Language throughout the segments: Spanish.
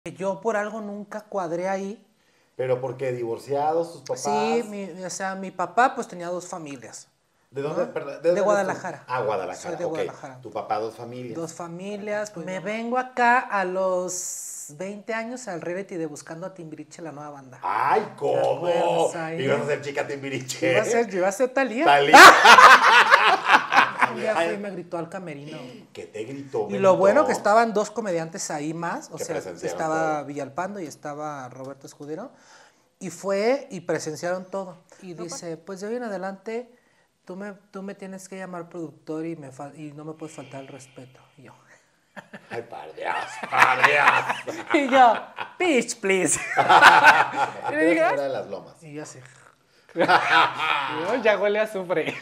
Yo por algo nunca cuadré ahí. ¿Pero por qué? ¿Divorciados, sus Sí, papás? mi papá pues tenía dos familias, ¿De dónde, ¿no? perdón, de De dónde eres tú? Guadalajara. Ah, Soy Guadalajara, de ok. Guadalajara. Tu papá, dos familias. Dos familias. Me vengo acá a los 20 años al reality de Buscando a Timbiriche, la nueva banda. ¡Ay, ¿Te cómo! acuerdas ahí? ¿Ibas a ser chica Timbiriche? Yo iba a ser Thalía. Talía. Un día fui y me gritó al camerino. ¿Qué te gritó, Y lo bueno que Benito? estaban dos comediantes ahí más, o Que sea, presenciaron estaba todo. Villalpando y estaba Roberto Escudero, y fue y presenciaron todo. Y dice, pues de hoy en adelante tú me tienes que llamar productor y no me puedes faltar el respeto. Y yo, ¡Ay, par Dios! ¡Par Dios! y yo, bitch, please. Y le dije, Era de las lomas. y yo así. Ya huele a azufre.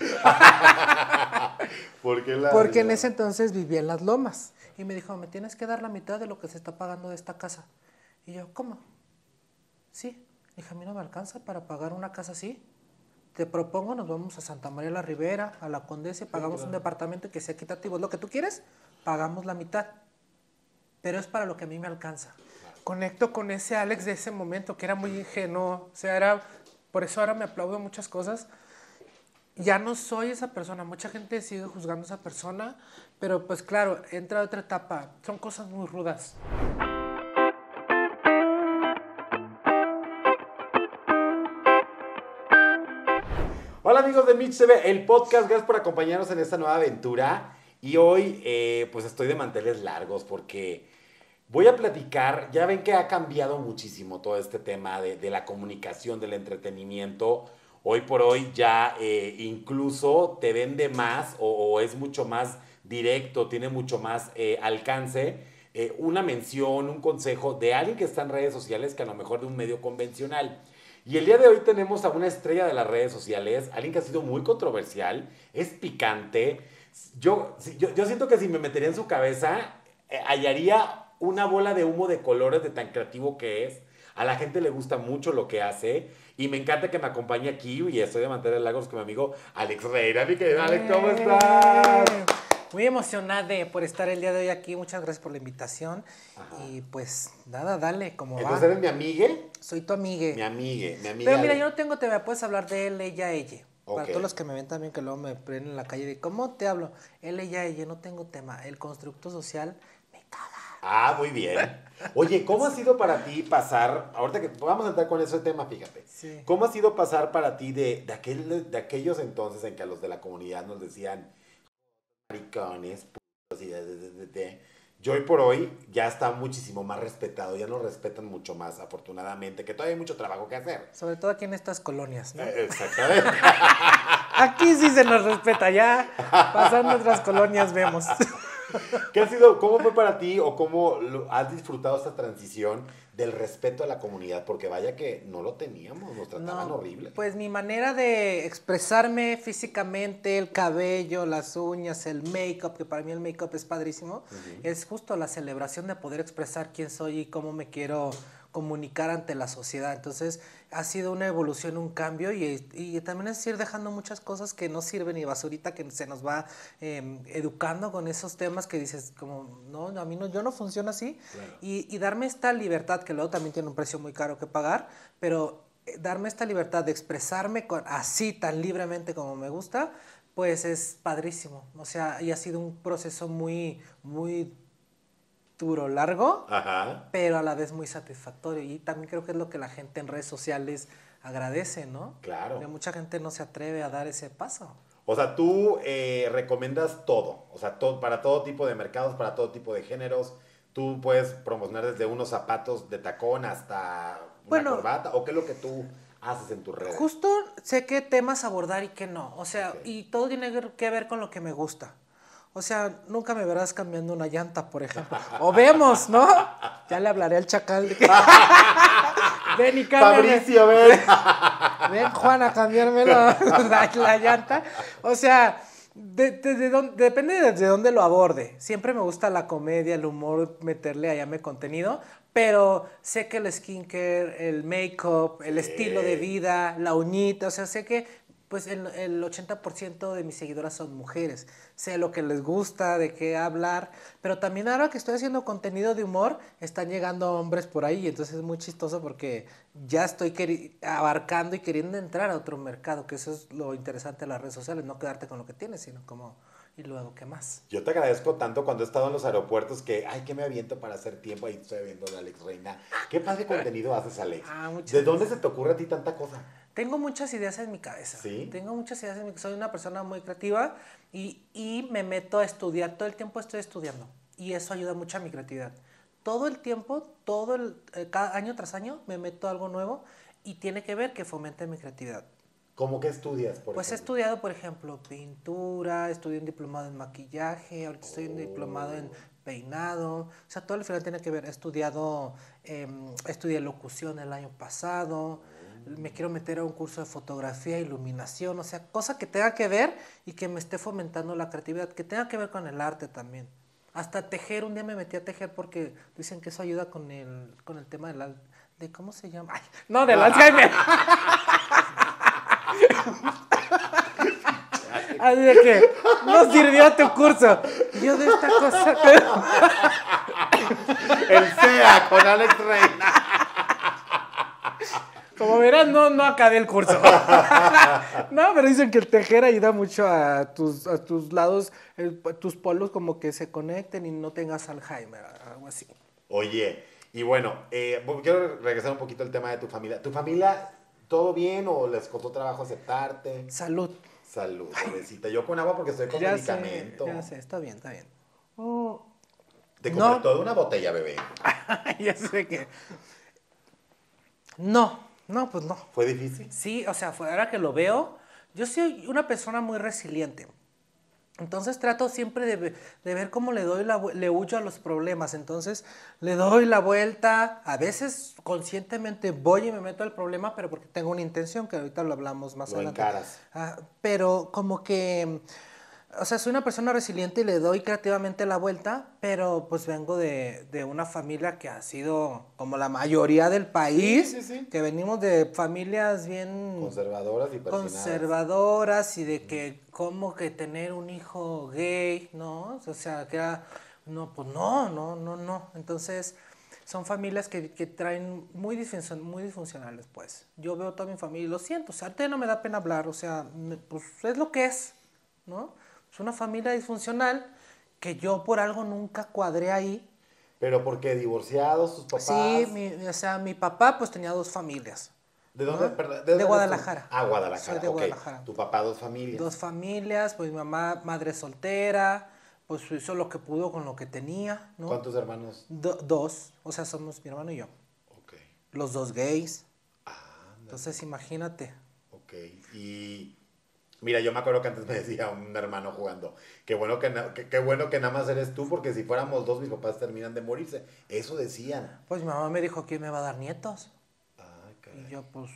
¿Por qué la Porque en ese entonces vivía en Las Lomas. Y me dijo, me tienes que dar la mitad de lo que se está pagando de esta casa. Y yo, ¿cómo? Sí. Dije, a mí no me alcanza para pagar una casa así. Te propongo, nos vamos a Santa María la Ribera, a la Condesa, y pagamos un departamento que sea equitativo. Es lo que tú quieres, pagamos la mitad. Pero es para lo que a mí me alcanza. Conecto con ese Alex de ese momento, que era muy ingenuo. O sea, por eso ahora me aplaudo muchas cosas. Ya no soy esa persona. Mucha gente sigue juzgando a esa persona, pero pues claro, entra otra etapa. Son cosas muy rudas. Hola amigos de Mitch TV, el podcast, gracias por acompañarnos en esta nueva aventura. Y hoy pues estoy de manteles largos porque voy a platicar, ya ven que ha cambiado muchísimo todo este tema de la comunicación, del entretenimiento. Hoy por hoy ya incluso te vende más o es mucho más directo, tiene mucho más alcance. Una mención, un consejo de alguien que está en redes sociales que a lo mejor de un medio convencional. Y el día de hoy tenemos a una estrella de las redes sociales, alguien que ha sido muy controversial, es picante. Yo siento que si me metería en su cabeza, hallaría una bola de humo de colores de tan creativo que es. A la gente le gusta mucho lo que hace y me encanta que me acompañe aquí y estoy de mantener lagos con mi amigo Alex Reina. Mi querido Alex, ¿cómo estás? Muy emocionada por estar el día de hoy aquí. Muchas gracias por la invitación. Ajá. Y pues nada, dale, ¿cómo Entonces va? eres mi amigue, Soy tu amigue. mi amiga Pero mira, yo Alex. no tengo tema, puedes hablar de él, ella, ella. Para Ok. todos los que me ven también que luego me prenden en la calle de ¿cómo te hablo? Él, ella, no tengo tema. El constructo social me caga. Ah, muy bien. Oye, ¿cómo ha sido para ti pasar, ahorita que vamos a entrar con ese tema, fíjate, Sí. ¿cómo ha sido pasar para ti de aquellos entonces en que a los de la comunidad nos decían maricones, putos y yo hoy por hoy ya está muchísimo más respetado, ya nos respetan mucho más, afortunadamente, que todavía hay mucho trabajo que hacer. Sobre todo aquí en estas colonias, ¿no? Exactamente. Aquí sí se nos respeta, ya pasando otras colonias vemos. ¿Qué ha sido, cómo fue para ti o cómo has disfrutado esta transición del respeto a la comunidad? Porque vaya que no lo teníamos, nos trataban No, horrible. pues mi manera de expresarme físicamente, el cabello, las uñas, el make-up, que para mí el make-up es padrísimo, es justo la celebración de poder expresar quién soy y cómo me quiero comunicar ante la sociedad. Entonces ha sido una evolución, un cambio y también es ir dejando muchas cosas que no sirven y basurita que se nos va educando con esos temas que dices como, no, a mí no, yo no funciono así. Claro. Y darme esta libertad que luego también tiene un precio muy caro que pagar, pero darme esta libertad de expresarme así tan libremente como me gusta, pues es padrísimo. O sea, y ha sido un proceso muy, muy duro, largo, Ajá. pero a la vez muy satisfactorio. Y también creo que es lo que la gente en redes sociales agradece, ¿no? Claro. Que mucha gente no se atreve a dar ese paso. O sea, tú recomiendas todo, o sea, para todo tipo de mercados, para todo tipo de géneros. Tú puedes promocionar desde unos zapatos de tacón hasta una Bueno, corbata, o qué es lo que tú haces en tus redes. justo sé qué temas abordar y qué no. O sea, Ok. y todo tiene que ver con lo que me gusta. O sea, nunca me verás cambiando una llanta, por ejemplo. O vemos, ¿no? Ya le hablaré al chacal de que... Ven y cámbiame. Fabricio, ven. Ven, Juan, a cambiarme la llanta. O sea, depende de dónde lo aborde. Siempre me gusta la comedia, el humor, meterle allá mi contenido, pero sé que el skincare, el make-up, el estilo de Sí. vida, la uñita, o sea, sé que pues el 80% de mis seguidoras son mujeres. Sé lo que les gusta, de qué hablar, pero también ahora que estoy haciendo contenido de humor, están llegando hombres por ahí, entonces es muy chistoso porque ya estoy abarcando y queriendo entrar a otro mercado, que eso es lo interesante de las redes sociales, no quedarte con lo que tienes, sino como, y luego, ¿qué más? Yo te agradezco tanto cuando he estado en los aeropuertos que, ay, que me aviento para hacer tiempo. Ahí estoy viendo a Alex Reina. ¿Qué padre contenido haces, Alex? Muchas ¿De dónde gracias. se te ocurre a ti tanta cosa? Tengo muchas ideas en mi cabeza. ¿Sí? Tengo muchas ideas en mi cabeza. Soy una persona muy creativa y me meto a estudiar. Todo el tiempo estoy estudiando. Y eso ayuda mucho a mi creatividad. Todo el tiempo, cada año tras año, me meto a algo nuevo y tiene que ver que fomente mi creatividad. ¿Cómo que estudias, por Pues he ejemplo? estudiado, por ejemplo, pintura, estudié un diplomado en maquillaje, ahorita estoy en un diplomado en peinado, o sea, todo al final tiene que ver. Estudié locución el año pasado, me quiero meter a un curso de fotografía, iluminación, o sea, cosa que tenga que ver y que me esté fomentando la creatividad, que tenga que ver con el arte también. Hasta tejer, un día me metí a tejer porque dicen que eso ayuda con el tema de ¿cómo se llama? Ay, no, del Alzheimer. Así de que no sirvió tu curso. Yo de esta cosa. El SEA con Alex Reina. Como verán, no acabé el curso. No, pero dicen que el tejer ayuda mucho a tus lados, tus polos como que se conecten y no tengas Alzheimer, algo así. Oye, y bueno, quiero regresar un poquito al tema de tu familia. ¿Tu familia, todo bien o les costó trabajo aceptarte? Salud. Salud, pobrecita. Yo con agua porque estoy con medicamento. Ya sé, está bien, está bien. Te compré No. toda una botella, bebé. Ya sé que... No, pues no. ¿Fue difícil? Sí, o sea, ahora que lo veo, yo soy una persona muy resiliente. Entonces trato siempre de ver cómo le huyo a los problemas. Entonces le doy la vuelta. A veces conscientemente voy y me meto al problema, pero porque tengo una intención, que ahorita lo hablamos más Lo adelante. encaras. Pero como que, o sea, soy una persona resiliente y le doy creativamente la vuelta, pero pues vengo de una familia que ha sido como la mayoría del país, Sí. que venimos de familias bien Conservadoras y persinadas. conservadoras y de que como que tener un hijo gay, ¿no? O sea, que era, no, pues no. Entonces, son familias que traen muy disfuncionales, pues. Yo veo toda mi familia y lo siento, o sea, ahorita ya no me da pena hablar, o sea, pues es lo que es, ¿no? Es una familia disfuncional que yo por algo nunca cuadré ahí. ¿Pero por qué? ¿Divorciados, sus papás? Sí, o sea, mi papá pues tenía 2 familias. ¿De dónde? ¿No? Perdón, De eres tú? Guadalajara. Guadalajara. Soy de Ok. Guadalajara. Tu papá, 2 familias. 2 familias, pues mi mamá, madre soltera, pues hizo lo que pudo con lo que tenía, ¿no? ¿Cuántos hermanos? 2, o sea, somos mi hermano y yo. Ok. Los 2 gays. Ándale. Entonces, imagínate. Ok. Y mira, yo me acuerdo que antes me decía un hermano jugando, qué bueno qué bueno que nada más eres tú, porque si fuéramos 2, mis papás terminan de morirse. Eso decían. Pues mi mamá me dijo, ¿quién me va a dar nietos? Ay, Y caray. yo, pues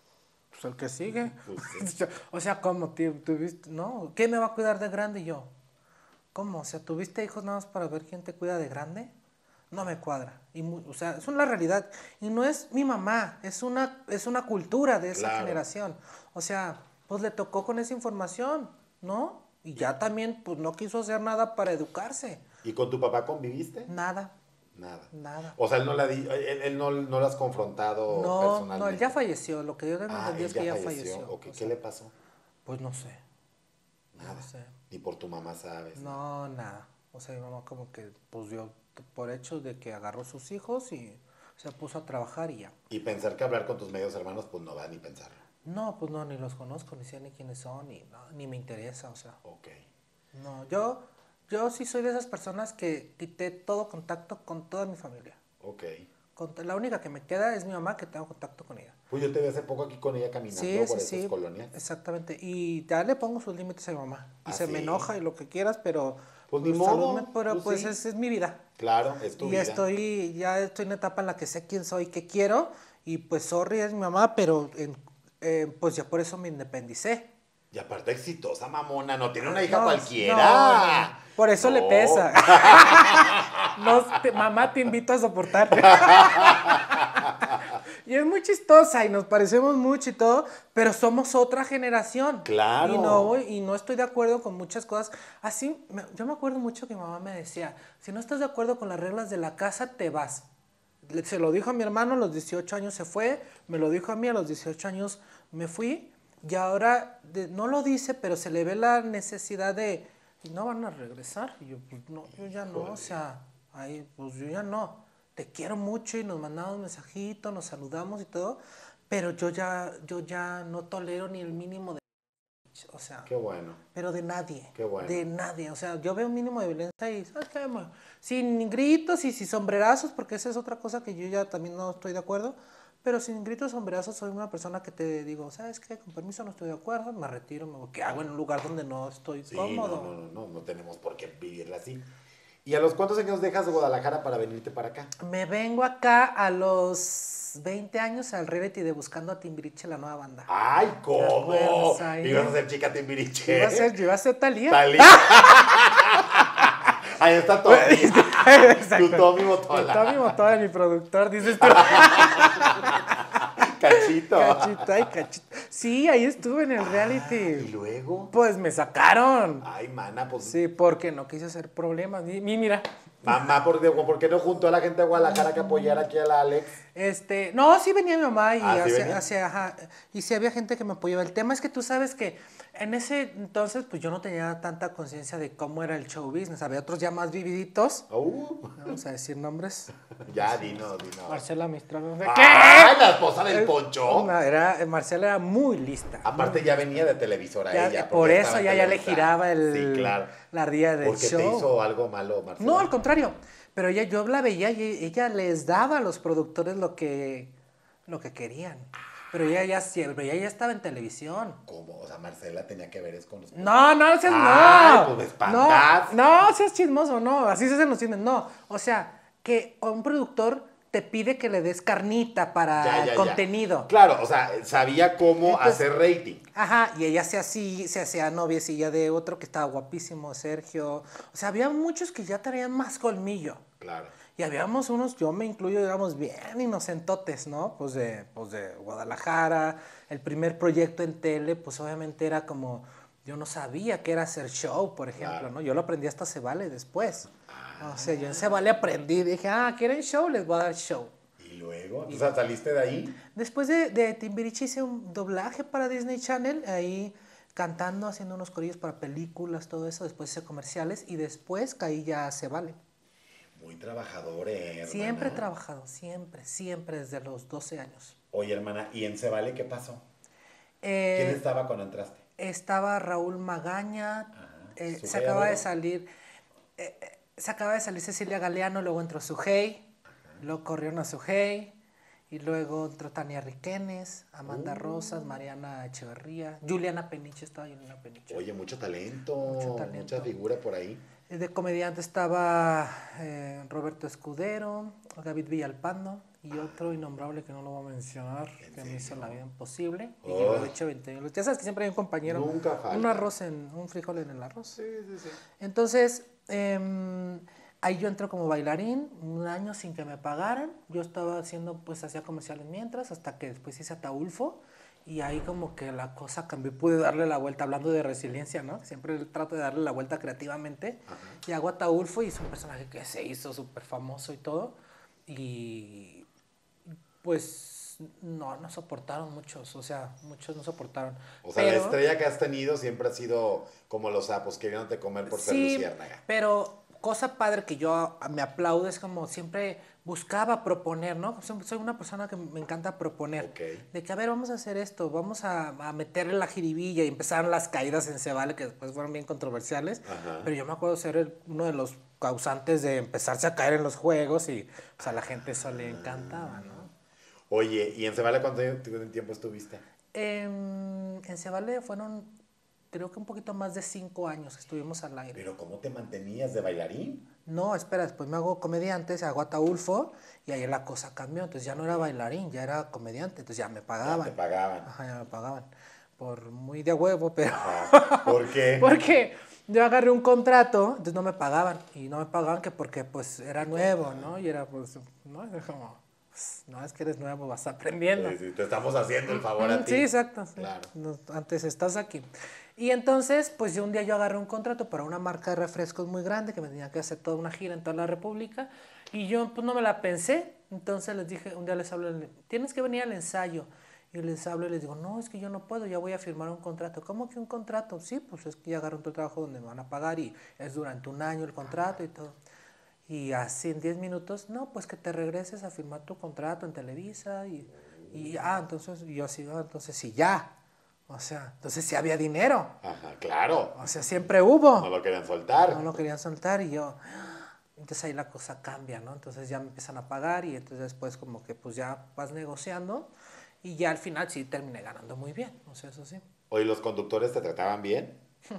el que sigue. Pues sí. O sea, ¿cómo tuviste? No, ¿quién me va a cuidar de grande? Y yo, ¿cómo? O sea, ¿tuviste hijos nada más para ver quién te cuida de grande? No me cuadra. O sea, es una realidad. Y no es mi mamá, es una cultura de esa Claro. generación. O sea, pues le tocó con esa información, ¿no? Y ya también, pues no quiso hacer nada para educarse. ¿Y con tu papá conviviste? Nada, Nada. nada. O sea, él no lo has confrontado No, personalmente. él ya falleció. Lo que yo tengo entendido Él es que ya falleció. falleció. Ok, O ¿qué sea, le pasó? pues no sé. Nada. No sé. Ni por tu mamá sabes. No, nada. O sea, mi mamá como que, pues yo, por hecho de que agarró sus hijos y se puso a trabajar y ya. Y pensar que hablar con tus medios hermanos, pues no va ni pensarlo. No, pues no, ni los conozco, ni sé ni quiénes son, ni me interesa, o sea. Ok. No, yo sí soy de esas personas que quité todo contacto con toda mi familia. Ok. La única que me queda es mi mamá, que tengo contacto con ella. Pues yo te vi hace poco aquí con ella caminando por esas colonias. Exactamente. Y ya le pongo sus límites a mi mamá. Y se me ¿Sí? enoja y lo que quieras, pero... Pues ni modo, pero pues pues sí. es mi vida. Claro, es tu Y vida. ya estoy en una etapa en la que sé quién soy, qué quiero. Y pues sorry, es mi mamá, pero pues ya por eso me independicé. Y aparte exitosa, mamona, no tiene una hija No, cualquiera. no. Por eso le No. pesa. Mamá, te invito a soportar. Y es muy chistosa y nos parecemos mucho y todo, pero somos otra generación. Claro. Y no estoy de acuerdo con muchas cosas. Así, yo me acuerdo mucho que mi mamá me decía, si no estás de acuerdo con las reglas de la casa, te vas. Se lo dijo a mi hermano, a los 18 años se fue, me lo dijo a mí, a los 18 años me fui, y ahora no lo dice, pero se le ve la necesidad de, y no van a regresar. Y yo, pues no, yo ya no, o sea, ahí, pues yo ya no. Te quiero mucho y nos mandamos mensajitos, nos saludamos y todo, pero yo ya no tolero ni el mínimo de, o sea, Qué bueno. pero de nadie, Qué bueno. de nadie, o sea, yo veo un mínimo de violencia y, ¿sabes qué? Sin gritos y sin sombrerazos, porque esa es otra cosa que yo ya también no estoy de acuerdo, pero sin gritos, sombrerazos, soy una persona que te digo, ¿sabes qué? Con permiso no estoy de acuerdo, me retiro, me voy, ¿qué hago en un lugar donde no estoy cómodo? No tenemos por qué vivirla así. ¿Y a los cuántos años dejas de Guadalajara para venirte para acá? Me vengo acá a los 20 años al reality de Buscando a Timbiriche, la nueva banda. ¡Ay, cómo! Ibas a ser chica Yo Timbiriche. iba a ser Talía. Talía. Ahí está Tommy. Tu Tommy Motola. Tommy Motola, mi productor, dices tú. Cachito. Cachito, ay, cachito. Sí, ahí estuve en el reality. ¿Y luego? Pues me sacaron. Ay, mana, pues. Sí, porque no quise hacer problemas. Mira. Mamá, ¿por qué no juntó a la gente de Guadalajara que apoyara aquí a la Alex? No, sí venía mi mamá y ¿sí venía? ajá, y sí había gente que me apoyaba. El tema es que tú sabes que en ese entonces pues yo no tenía tanta conciencia de cómo era el show business. Había otros ya más vividitos. Vamos a decir nombres. Ya, dinos. Marcela Mistral. ¡Ay, la esposa del Poncho! Marcela era muy lista. Aparte ya venía de televisora Ya, ella. por eso ya ya le giraba Sí, claro. la ardilla del Porque show. te hizo algo malo, Marcela. No, al contrario. Pero yo la veía y ella les daba a los productores lo que querían. Pero ella ya estaba en televisión. ¿Cómo? O sea, Marcela tenía que ver es con los... No, Ay, no. pues espantas. No, seas chismoso, no. Así se hacen los chismes. No, o sea, que un productor te pide que le des carnita para el contenido. Claro, o sea, sabía cómo Entonces, hacer rating. Ajá, y ella se hacía noviecilla de otro que estaba guapísimo, Sergio. O sea, había muchos que ya traían más colmillo. Claro. Y habíamos unos, yo me incluyo, digamos, bien inocentotes, ¿no? Pues de Guadalajara. El primer proyecto en tele, pues obviamente era como, yo no sabía qué era hacer show, por ejemplo, Claro. ¿no? Yo lo aprendí hasta Se Vale después. O sea, yo en Se Vale aprendí, dije, ¿quieren show? Les voy a dar show. ¿Y luego? O sea, ¿saliste de ahí? Después de Timbiriche hice un doblaje para Disney Channel, ahí cantando, haciendo unos corillos para películas, todo eso. Después hice comerciales y después caí ya a Se Vale. Muy trabajador, hermana. Siempre he trabajado, siempre, desde los 12 años. Oye, hermana, ¿y en Cebale qué pasó? Eh, ¿Quién estaba cuando entraste? Estaba Raúl Magaña, Ajá. se acaba de salir Cecilia Galeano, luego entró Sujei, luego corrieron a Sujei, y luego entró Tania Riquenes, Amanda Rosas, Mariana Echeverría, Juliana Peniche, Oye, mucho talento, mucha figura por ahí. De comediante estaba Roberto Escudero, David Villalpando y otro innombrable que no lo voy a mencionar, que me hizo la vida imposible. Y yo lo he hecho 20 años. Ya sabes que siempre hay un compañero. Nunca falta. Un frijol en el arroz. Sí. Entonces, ahí yo entro como bailarín, un año sin que me pagaran. Yo estaba hacía comerciales mientras, hasta que después hice Ataulfo. Y ahí como que la cosa cambió, pude darle la vuelta, hablando de resiliencia, ¿no? Siempre trato de darle la vuelta creativamente. Ajá. Y hago Ataulfo y es un personaje que se hizo súper famoso y todo. Y pues no soportaron muchos, o sea, muchos no soportaron. O sea, la estrella que has tenido siempre ha sido como los sapos, queriéndote comer por ser luciérnaga. Pero cosa padre que yo me aplaudo es como siempre buscaba proponer, ¿no? Soy una persona que me encanta proponer. Okay. De que, a ver, vamos a hacer esto, vamos a meterle la jiribilla, y empezaron las caídas en Cebale, que después fueron bien controversiales. Ajá. Pero yo me acuerdo ser uno de los causantes de empezarse a caer en los juegos y pues, a la gente eso le encantaba, ¿no? Oye, ¿y en Cebale cuánto tiempo estuviste? En Cebale fueron, creo que un poquito más de 5 años que estuvimos al aire. ¿Pero cómo te mantenías de bailarín? No, espera, después me hago comediante, hago Ataulfo, y ahí la cosa cambió. Entonces ya no era bailarín, ya era comediante, entonces ya me pagaban. Ya te pagaban. Ajá, ya me pagaban. Por muy de huevo, pero... ¿Por qué? Porque yo agarré un contrato, entonces no me pagaban. Y no me pagaban que porque pues era nuevo, ¿no? Y era pues, ¿no? Era como... pues, no, es que eres nuevo, vas aprendiendo. Sí, sí, te estamos haciendo el favor a ti. Sí, exacto. Sí. Claro. No, antes estás aquí. Y entonces, pues un día yo agarré un contrato para una marca de refrescos muy grande que me tenía que hacer toda una gira en toda la República y yo pues no me la pensé. Entonces les dije, un día les hablo, tienes que venir al ensayo. Y les hablo y les digo, no, es que yo no puedo, ya voy a firmar un contrato. ¿Cómo que un contrato? Sí, pues es que ya agarré otro trabajo donde me van a pagar y es durante un año el contrato y todo. Y así en 10 minutos, no, pues que te regreses a firmar tu contrato en Televisa entonces y yo así, entonces sí, ya. O sea, entonces sí había dinero. Ajá, claro. O sea, siempre hubo. No lo querían soltar. No lo querían soltar y yo, entonces ahí la cosa cambia, ¿no? Entonces ya me empiezan a pagar y entonces después como que pues ya vas negociando y ya al final sí terminé ganando muy bien, o sea, eso sí. Oye, ¿los conductores te trataban bien?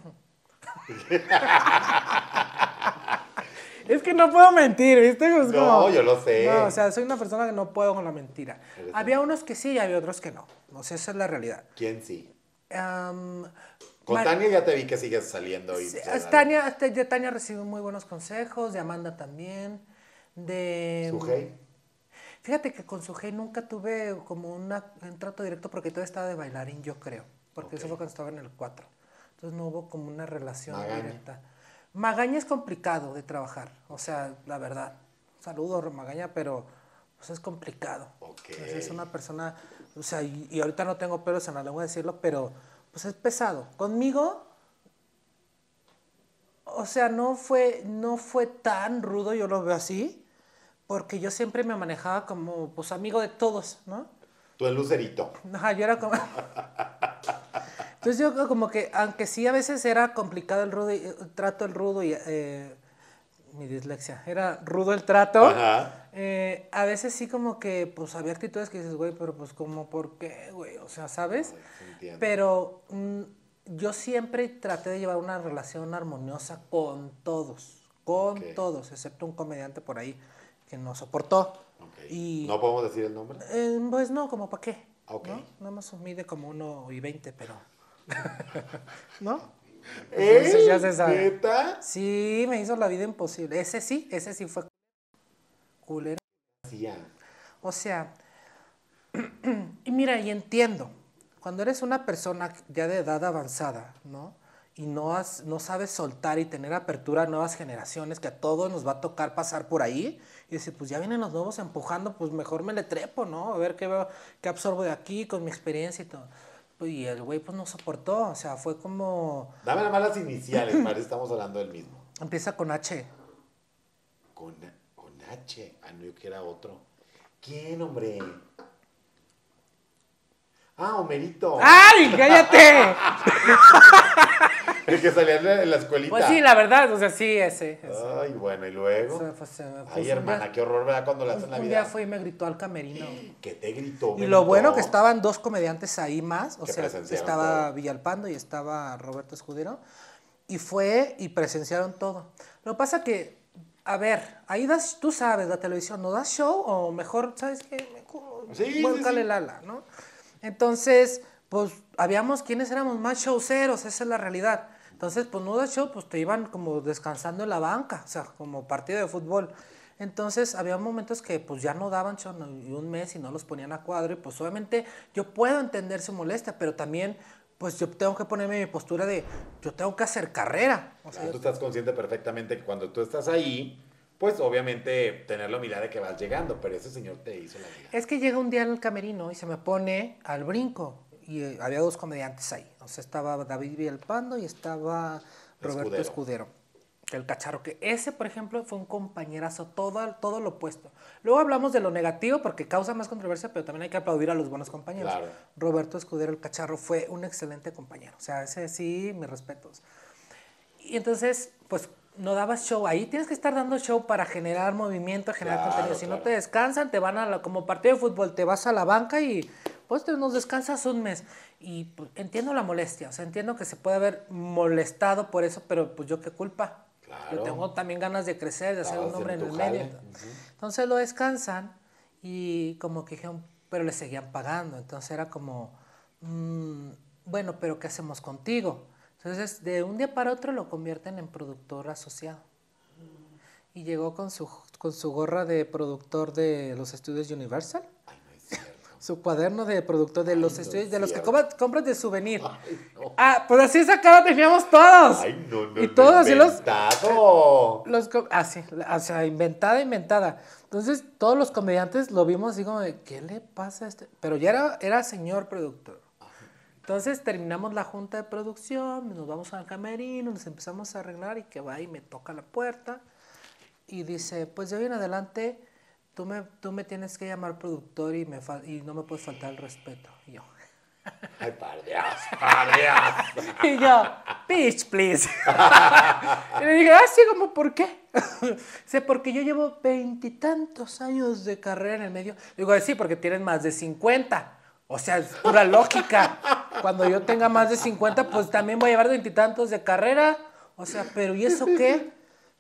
Es que no puedo mentir, ¿viste? Es No, como, yo lo sé. no, o sea, soy una persona que no puedo con la mentira. Eres Había unos que sí y había otros que no. O sea, esa es la realidad. ¿Quién sí? Am, Con Mar- Tania ya te vi que sigues saliendo y... sí, de Tania recibió muy buenos consejos, de Amanda también, de... ¿Sujei? Fíjate que con Sujei nunca tuve como un trato directo porque todo estaba de bailarín, yo creo. Porque eso Ok. fue cuando estaba en el 4. Entonces no hubo como una relación Magaña. directa. Magaña es complicado de trabajar, o sea, la verdad. Saludos, Magaña, pero pues es complicado. Ok. Pues, es una persona, o sea, y ahorita no tengo pelos en la lengua de decirlo, pero pues es pesado. Conmigo, o sea, no fue tan rudo, yo lo veo así, porque yo siempre me manejaba como, pues, amigo de todos, ¿no? Tú el lucerito. Ajá, yo era como... Entonces yo como que, aunque sí a veces era complicado el rudo y mi dislexia, era rudo el trato, Ajá. a veces sí como que, pues había actitudes que dices, güey, pero pues como, ¿por qué, güey? O sea, ¿sabes? Ay, sí entiendo. Pero yo siempre traté de llevar una relación armoniosa con Ok. todos, excepto un comediante por ahí que no soportó. Ok. Y ¿No podemos decir el nombre? pues no, como para qué, Ok. ¿no? Nada más mide como 1,20, pero... ¿No? Entonces ya ¿Él? se sabe. ¿Neta? Sí, me hizo la vida imposible. Ese sí fue culero. Hacía. O sea, y mira, y entiendo, cuando eres una persona ya de edad avanzada, ¿no? Y no sabes soltar y tener apertura a nuevas generaciones, que a todos nos va a tocar pasar por ahí, y decir, pues ya vienen los nuevos empujando, pues mejor me le trepo, ¿no? A ver qué absorbo de aquí con mi experiencia y todo. Pues, y el güey pues no soportó, o sea, fue como, Dame las malas iniciales, parece que estamos hablando del mismo. empieza con H. Con, con H. Ah, no, yo que era otro. ¿Quién, hombre? Ah, Homerito. ¡Ay, cállate! El que salía en la escuelita. Pues sí, la verdad, o sea, sí, ese. Ay, bueno, y luego. Se me puso Ay, hermana, qué horror, ¿verdad? Cuando le hacen la un vida. día fue y me gritó al camerino. ¿Qué te gritó? Y lo bueno que estaban dos comediantes ahí más, o Que sea, presenciaron estaba todo. Villalpando y estaba Roberto Escudero, y fue y presenciaron todo. Lo que pasa que, a ver, ahí tú sabes, la televisión, ¿no das show o mejor, ¿sabes qué? Sí, Vuélcale sí. el ala, ¿no? Entonces, pues, habíamos quienes éramos más showceros, esa es la realidad. Entonces, pues, no das show, pues, te iban como descansando en la banca, o sea, como partido de fútbol. Entonces, había momentos que, pues, ya no daban show, ¿no? Y un mes y no los ponían a cuadro, y pues, obviamente, yo puedo entender su molestia, pero también, pues, yo tengo que ponerme en mi postura de, yo tengo que hacer carrera. O sea, Claro, tú estás consciente perfectamente que cuando tú estás ahí, pues obviamente tener la humildad de que vas llegando, pero ese señor te hizo la vida. es que llega un día en el camerino y se me pone al brinco. Y había dos comediantes ahí. O sea, estaba David Villalpando y estaba Roberto Escudero. El cacharro, que ese, por ejemplo, fue un compañerazo, todo lo opuesto. Luego hablamos de lo negativo porque causa más controversia, pero también hay que aplaudir a los buenos compañeros. Claro. Roberto Escudero, el cacharro, fue un excelente compañero. O sea, ese sí, mis respetos. Y entonces, pues, no dabas show. Ahí tienes que estar dando show para generar movimiento, generar Claro, contenido. Si no claro. te descansan, te van como partido de fútbol, te vas a la banca y pues nos descansas un mes. Y pues, entiendo la molestia, o sea, entiendo que se puede haber molestado por eso, pero pues yo qué culpa. Claro. Yo tengo también ganas de crecer, de hacer Estabas un nombre en haciendo el tu medio. jale. Ujú. Entonces lo descansan y como que dijeron, pero le seguían pagando. Entonces era como, bueno, pero ¿qué hacemos contigo? Entonces de un día para otro lo convierten en productor asociado. y llegó con su gorra de productor de los estudios Universal. Ay, no es cierto. Su cuaderno de productor de los No estudios, es de los que cierto. compras de souvenir. Ay, no. Ah, pues así esa cara teníamos todos. Ay, no, Y todos así inventado. así, o sea, inventada. Entonces, todos los comediantes lo vimos así como de, ¿qué le pasa a este? Pero ya era señor productor. Entonces, terminamos la junta de producción, nos vamos al camerino, nos empezamos a arreglar y que va y me toca la puerta y dice, pues de hoy en adelante tú me tienes que llamar productor y no me puedes faltar el respeto. Y yo, Ay, par Dios, par Dios. y yo, bitch, please. Y le dije, sí, como, ¿por qué? Dice, porque yo llevo 20 y tantos años de carrera en el medio. Digo, sí, porque tienes más de 50. O sea, es pura lógica. Cuando yo tenga más de 50, pues también voy a llevar 20 y tantos de carrera. O sea, pero ¿y eso qué?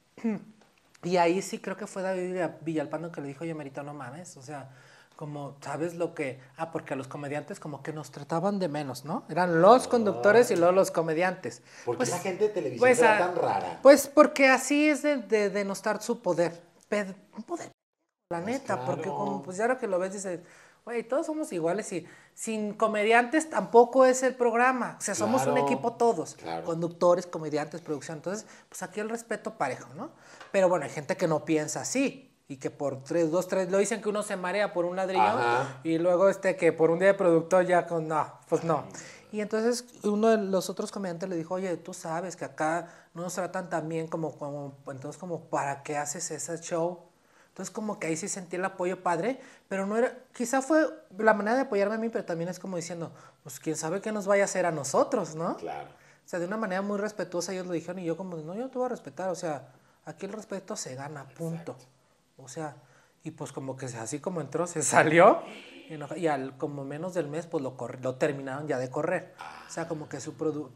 Y ahí sí creo que fue David Villalpando que le dijo, oye, Merito, no mames, o sea, como, ¿sabes lo que? Ah, porque a los comediantes como que nos trataban de menos, ¿no? Eran los conductores y luego los comediantes. ¿Por qué Pues, la gente de televisión pues, será tan rara? pues porque así es de denostar su poder. Un poder, la Pues neta, porque como, claro. pues ya ahora que lo ves dices, güey, todos somos iguales y sin comediantes tampoco es el programa. O sea, somos un Claro, equipo todos, claro. conductores, comediantes, producción. Entonces, pues aquí el respeto parejo, ¿no? Pero bueno, hay gente que no piensa así y que por 3 lo dicen que uno se marea por un ladrillo Ajá. y luego que por un día de productor ya con, no, pues no. Y entonces uno de los otros comediantes le dijo, oye, tú sabes que acá no nos tratan tan bien entonces como, ¿para qué haces ese show? Entonces como que ahí sí sentí el apoyo padre, pero no era, quizá fue la manera de apoyarme a mí, pero también es como diciendo, pues quién sabe qué nos vaya a hacer a nosotros, ¿no? Claro. O sea, de una manera muy respetuosa ellos lo dijeron y yo como, no, yo te voy a respetar, o sea, aquí el respeto se gana, punto. Exacto. O sea, y pues como que así como entró, se salió y al como menos del mes pues lo terminaron ya de correr. O sea, como que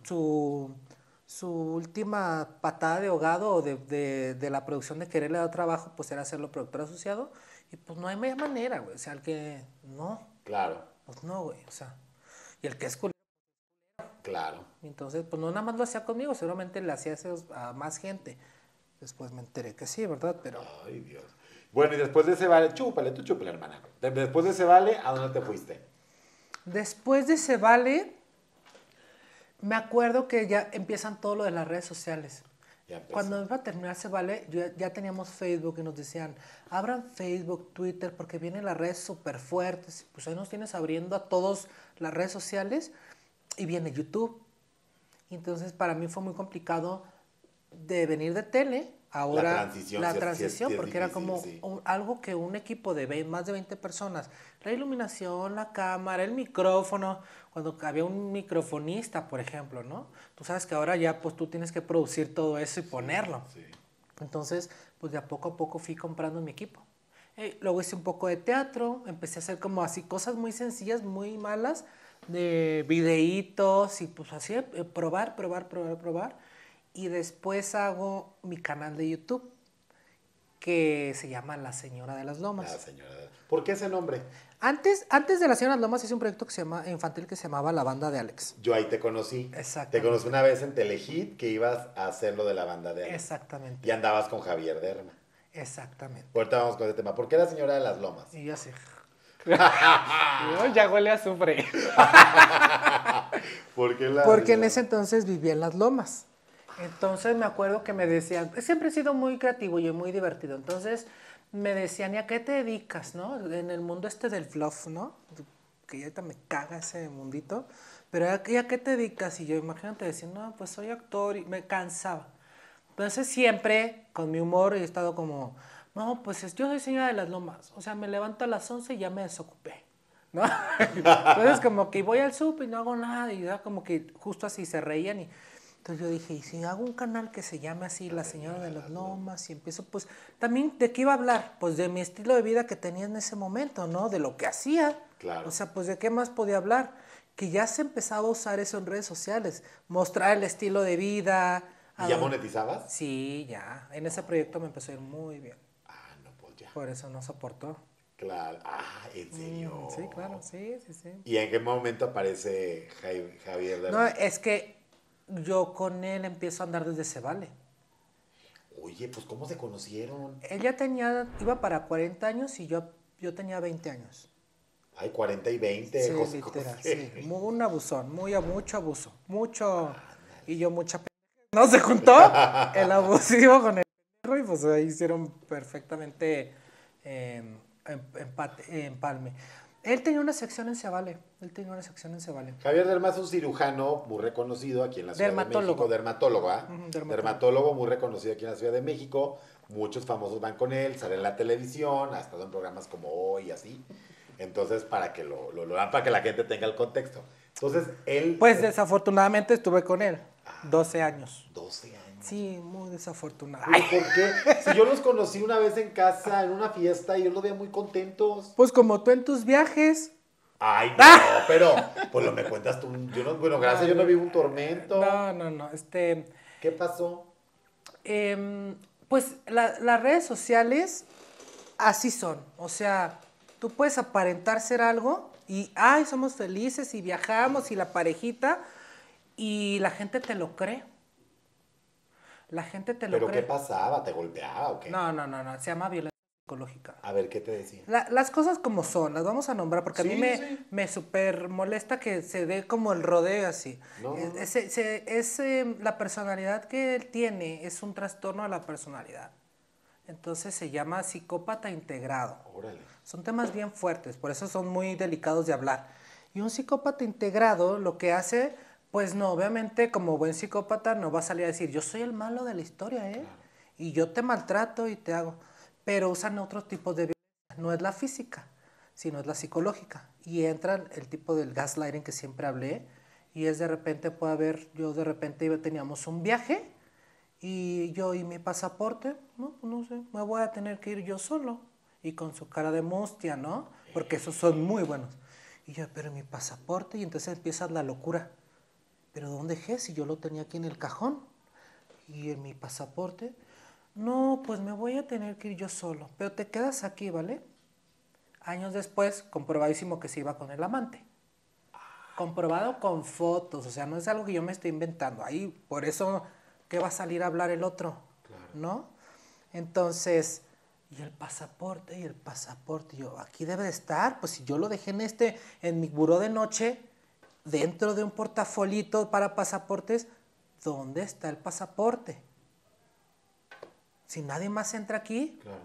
su última patada de ahogado o de la producción de quererle dar trabajo pues era hacerlo productor asociado y pues no hay manera, güey. O sea, el que no, Claro, pues no, güey. O sea, y el que es culero. claro. Entonces, pues no nada más lo hacía conmigo, seguramente le hacía eso a más gente. Después me enteré que sí, ¿verdad? Pero Ay, Dios. Bueno, y después de ese vale, chúpale, tú chúpale, hermana. Después de ese vale, ¿a dónde te fuiste? después de ese vale, me acuerdo que ya empiezan todo lo de las redes sociales. Ya empezó. Cuando iba a terminar ese vale, ya teníamos Facebook y nos decían, abran Facebook, Twitter, porque vienen las redes súper fuertes. Pues ahí nos tienes abriendo a todos las redes sociales y viene YouTube. Y entonces para mí fue muy complicado de venir de tele, ahora transición, la sí transición, sí es porque era difícil, como sí. algo que un equipo de más de 20 personas, la iluminación, la cámara, el micrófono, cuando había un microfonista, por ejemplo, ¿no? Tú sabes que ahora ya pues tú tienes que producir todo eso y ponerlo. Sí. Entonces, pues de a poco fui comprando mi equipo. Luego hice un poco de teatro, empecé a hacer como así cosas muy sencillas, muy malas, de videitos y pues así, probar. Y después hago mi canal de YouTube, que se llama La Señora de las La Lomas. señora. ¿Por qué ese nombre? Antes de La Señora de las Lomas hice un proyecto que se llama, infantil que se llamaba La Banda de Alex. Yo ahí te conocí. Te Exactamente. conocí una vez en Telehit que ibas a hacer lo de la banda de Alex. Exactamente. Y andabas con Javier Derma. Exactamente. Ahorita vamos con ese tema. ¿Por qué la señora de las lomas? Y yo así. Ya huele a azufre. ¿Por qué la Porque en señora? ese entonces vivía en las lomas. Entonces me acuerdo que me decían, siempre he sido muy creativo y muy divertido. Entonces me decían, ¿y a qué te dedicas, no? En el mundo este del fluff, ¿no? Que ya ahorita me caga ese mundito. Pero ¿y a qué te dedicas? Y yo imagínate decir, no, pues soy actor y me cansaba. Entonces siempre con mi humor he estado como, no, pues yo soy señora de las lomas. O sea, me levanto a las 11 y ya me desocupé, ¿no? Entonces como que voy al súper y no hago nada y ya como que justo así se reían y entonces yo dije, ¿y si hago un canal que se llame así La Señora de las Lomas? Y empiezo pues también de qué iba a hablar, pues de mi estilo de vida que tenía en ese momento, ¿no? De lo que hacía. Claro. O sea, pues de qué más podía hablar, que ya se empezaba a usar eso en redes sociales, mostrar el estilo de vida. ¿Y ya monetizabas? Sí, ya. En ese proyecto me empezó a ir muy bien. Ah, no, pues ya. Por eso no soportó. Claro. Ah, ¿en serio? Sí, claro, sí. ¿Y en qué momento aparece Javier No, Derma? es que yo con él empiezo a andar desde Se Vale. Oye, pues ¿cómo se conocieron? Ella iba para 40 años y yo tenía 20 años. Ay, 40 y 20, Sí, José literal, sí. José. Un abusón, mucho abuso, mucho. Y yo mucha no se juntó el abusivo con el perro y pues ahí hicieron perfectamente empalme. Él tenía una sección en Cevale, Javier Derma es un cirujano muy reconocido aquí en la Ciudad de México, Dermatólogo. dermatólogo, ¿ah? Dermatólogo. Dermatólogo muy reconocido aquí en la Ciudad de México. Muchos famosos van con él, sale en la televisión, ha estado en programas como Hoy y así. Entonces, para que para que la gente tenga el contexto. Entonces, él... Pues desafortunadamente estuve con él 12 años. 12 años. Sí, muy desafortunado. Ay, ¿por qué? Si yo los conocí una vez en casa, en una fiesta, y yo los veía muy contentos. Pues como tú en tus viajes. Ay, no, pero pues lo me cuentas tú. Yo no, bueno, gracias, yo no vivo un tormento. No. ¿Qué pasó? Pues las redes sociales así son. O sea, tú puedes aparentar ser algo y, ay, somos felices y viajamos y la parejita y la gente te lo cree. La gente te lo ¿Pero cree. qué pasaba? ¿Te golpeaba o qué? No. Se llama violencia psicológica. A ver, ¿qué te decía? Las cosas como son, las vamos a nombrar porque Sí, a mí sí. me súper molesta que se dé como el rodeo así. No. La personalidad que él tiene es un trastorno de la personalidad. Entonces se llama psicópata integrado. Órale. Son temas bien fuertes, por eso son muy delicados de hablar. Y un psicópata integrado lo que hace, pues no, obviamente como buen psicópata no va a salir a decir, yo soy el malo de la historia, ¿eh? Claro. Y yo te maltrato y te hago. Pero usan otros tipos de violencia. No es la física, sino es la psicológica. Y entra el tipo del gaslighting que siempre hablé. Y es de repente, puede haber, yo de repente teníamos un viaje y yo y mi pasaporte, no, pues no sé, me voy a tener que ir yo solo. Y con su cara de mustia, ¿no? Porque esos son muy buenos. Y yo, pero mi pasaporte, y entonces empieza la locura. ¿Pero dónde dejé? Si yo lo tenía aquí en el cajón. Y en mi pasaporte, no, pues me voy a tener que ir yo solo. Pero te quedas aquí, ¿vale? Años después, comprobadísimo que se iba con el amante. Comprobado con fotos, o sea, no es algo que yo me estoy inventando. Ahí, por eso, ¿qué va a salir a hablar el otro? Claro. ¿No? Entonces, y el pasaporte, yo, aquí debe de estar, pues si yo lo dejé en mi buró de noche, dentro de un portafolito para pasaportes, ¿dónde está el pasaporte? Si nadie más entra aquí, claro.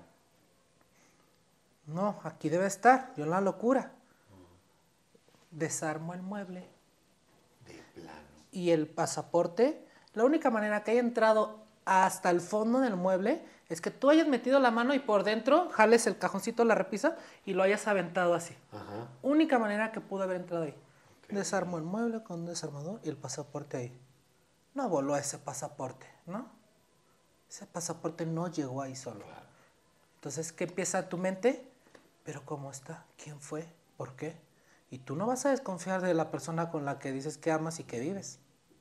No, aquí debe estar, yo en la locura. Desarmo el mueble. De plano. Y el pasaporte, la única manera que haya entrado hasta el fondo del mueble es que tú hayas metido la mano y por dentro jales el cajoncito, la repisa y lo hayas aventado así. Ajá. Única manera que pudo haber entrado ahí. Okay. Desarmo el mueble con un desarmador y el pasaporte ahí. No voló ese pasaporte, ¿no? Ese pasaporte no llegó ahí solo. Claro. Entonces, ¿qué empieza tu mente? ¿Pero cómo está? ¿Quién fue? ¿Por qué? Y tú no vas a desconfiar de la persona con la que dices que amas y que vives.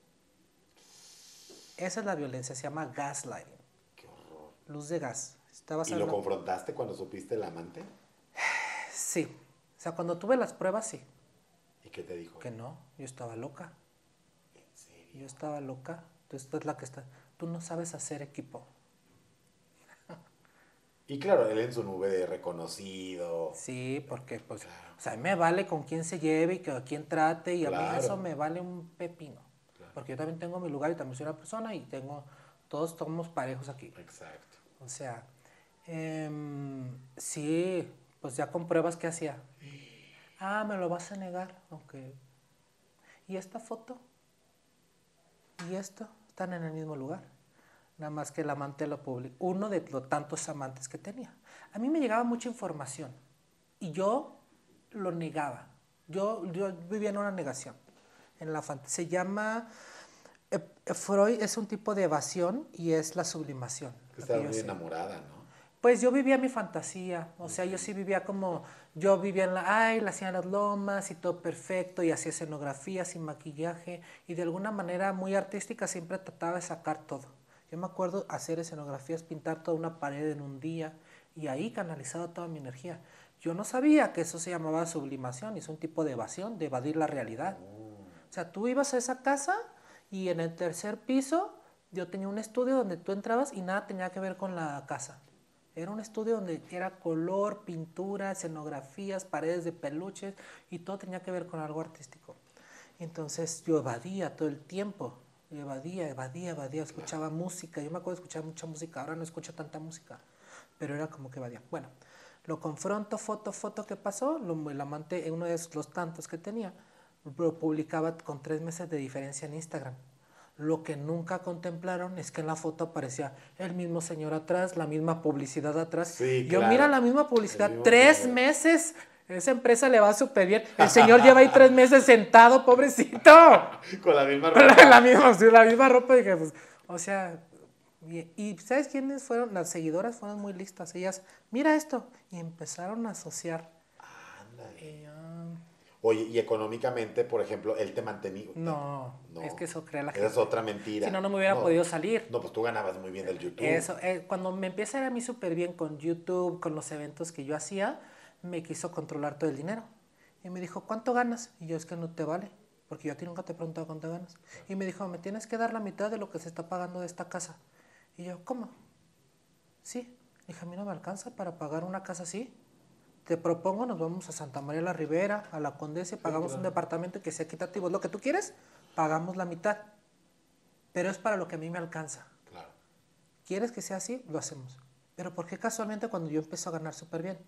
Esa es la violencia, se llama gaslighting. Qué horror. Luz de gas. ¿Y lo confrontaste cuando supiste el amante? Sí. O sea, cuando tuve las pruebas, sí. ¿Y qué te dijo? Que no, yo estaba loca. ¿En serio? Yo estaba loca. Tú es la que está. Tú no sabes hacer equipo. Y claro, él en su nube de reconocido. Sí, porque pues, claro. O sea, a mí me vale con quién se lleve y a quién trate y claro. A mí eso me vale un pepino. Claro. Porque yo también tengo mi lugar y también soy una persona y todos somos parejos aquí. Exacto. O sea, sí, pues ya compruebas qué hacía. Ah, ¿me lo vas a negar? Ok. ¿Y esta foto? ¿Y esto? Están en el mismo lugar. Nada más que el amante lo publicó. Uno de los tantos amantes que tenía. A mí me llegaba mucha información y yo lo negaba. Yo vivía en una negación. Se llama... Freud es un tipo de evasión y es la sublimación. Estaba muy enamorada, ¿no? Pues yo vivía mi fantasía. O sea, yo sí vivía como... Yo vivía la hacía en las lomas y todo perfecto y hacía escenografía sin maquillaje y de alguna manera muy artística siempre trataba de sacar todo. Yo me acuerdo hacer escenografías, pintar toda una pared en un día y ahí canalizaba toda mi energía. Yo no sabía que eso se llamaba sublimación, es un tipo de evasión, de evadir la realidad. O sea, tú ibas a esa casa y en el tercer piso Yo tenía un estudio donde tú entrabas y nada tenía que ver con la casa. Era un estudio donde era color, pintura, escenografías, paredes de peluches y todo tenía que ver con algo artístico. Entonces yo evadía todo el tiempo. Yo evadía, escuchaba música. Yo me acuerdo de escuchar mucha música, ahora no escucho tanta música, pero era como que evadía. Bueno, lo confronto, foto, ¿qué pasó? El amante, uno de los tantos que tenía, lo publicaba con 3 meses de diferencia en Instagram. Lo que nunca contemplaron es que en la foto aparecía el mismo señor atrás, la misma publicidad atrás. Sí, Yo, claro. mira la misma publicidad, El mismo 3 señor. meses. Esa empresa le va súper bien. El señor lleva ahí 3 meses sentado, pobrecito. Con la misma Con ropa. la misma ropa. Dije, pues, o sea, y ¿sabes quiénes fueron? Las seguidoras fueron muy listas. Ellas, mira esto. Y empezaron a asociar. Ándale. Oye, y económicamente, por ejemplo, él te mantenía. No, No. es que eso crea la Esa gente. es otra mentira. Si no, no me hubiera podido salir. No, pues tú ganabas muy bien del YouTube. Eso, cuando me empieza a ir a mí súper bien con YouTube, con los eventos que yo hacía, me quiso controlar todo el dinero. Y me dijo, ¿cuánto ganas? Y yo, es que no te vale, porque yo a ti nunca te he preguntado cuánto ganas. Y me dijo, me tienes que dar la mitad de lo que se está pagando de esta casa. Y yo, ¿cómo? Sí. Dije, a mí no me alcanza para pagar una casa así. Te propongo, nos vamos a Santa María la Ribera, a la Condesa, y pagamos un departamento que sea equitativo. ¿Es lo que tú quieres? Pagamos la mitad. Pero es para lo que a mí me alcanza. Claro. ¿Quieres que sea así? Lo hacemos. Pero ¿por qué casualmente cuando yo empiezo a ganar súper bien?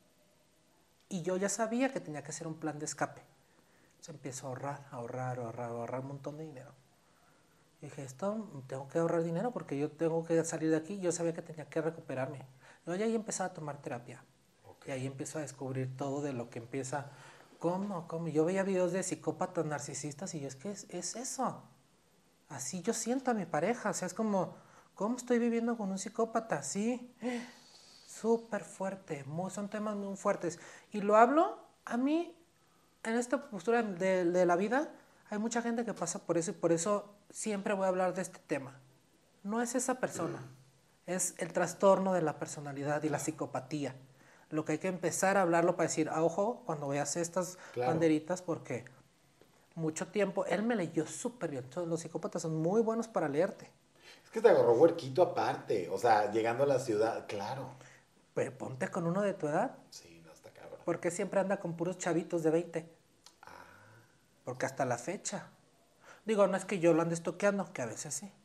Y yo ya sabía que tenía que hacer un plan de escape. Entonces empiezo a ahorrar un montón de dinero. Y dije, tengo que ahorrar dinero porque yo tengo que salir de aquí. Yo sabía que tenía que recuperarme. Yo ya ahí empezaba a tomar terapia. Okay. Y ahí empiezo a descubrir todo de lo que empieza. ¿Cómo? Yo veía videos de psicópatas narcisistas y yo, es que es eso. Así yo siento a mi pareja. O sea, es como, ¿cómo estoy viviendo con un psicópata? Sí, súper fuerte. Son temas muy fuertes. Y lo hablo, a mí, en esta postura de la vida, hay mucha gente que pasa por eso y por eso siempre voy a hablar de este tema. No es esa persona, es el trastorno de la personalidad y la psicopatía. Lo que hay que empezar a hablarlo para decir, ojo, cuando veas estas banderitas, porque mucho tiempo, él me leyó súper bien. Entonces, los psicópatas son muy buenos para leerte. Es que te agarró huerquito aparte, o sea, llegando a la ciudad, claro. Pero ponte con uno de tu edad. Sí, no, está cabrón. Porque siempre anda con puros chavitos de 20. Porque hasta la fecha. Digo, no es que yo lo ande estoqueando, que a veces sí.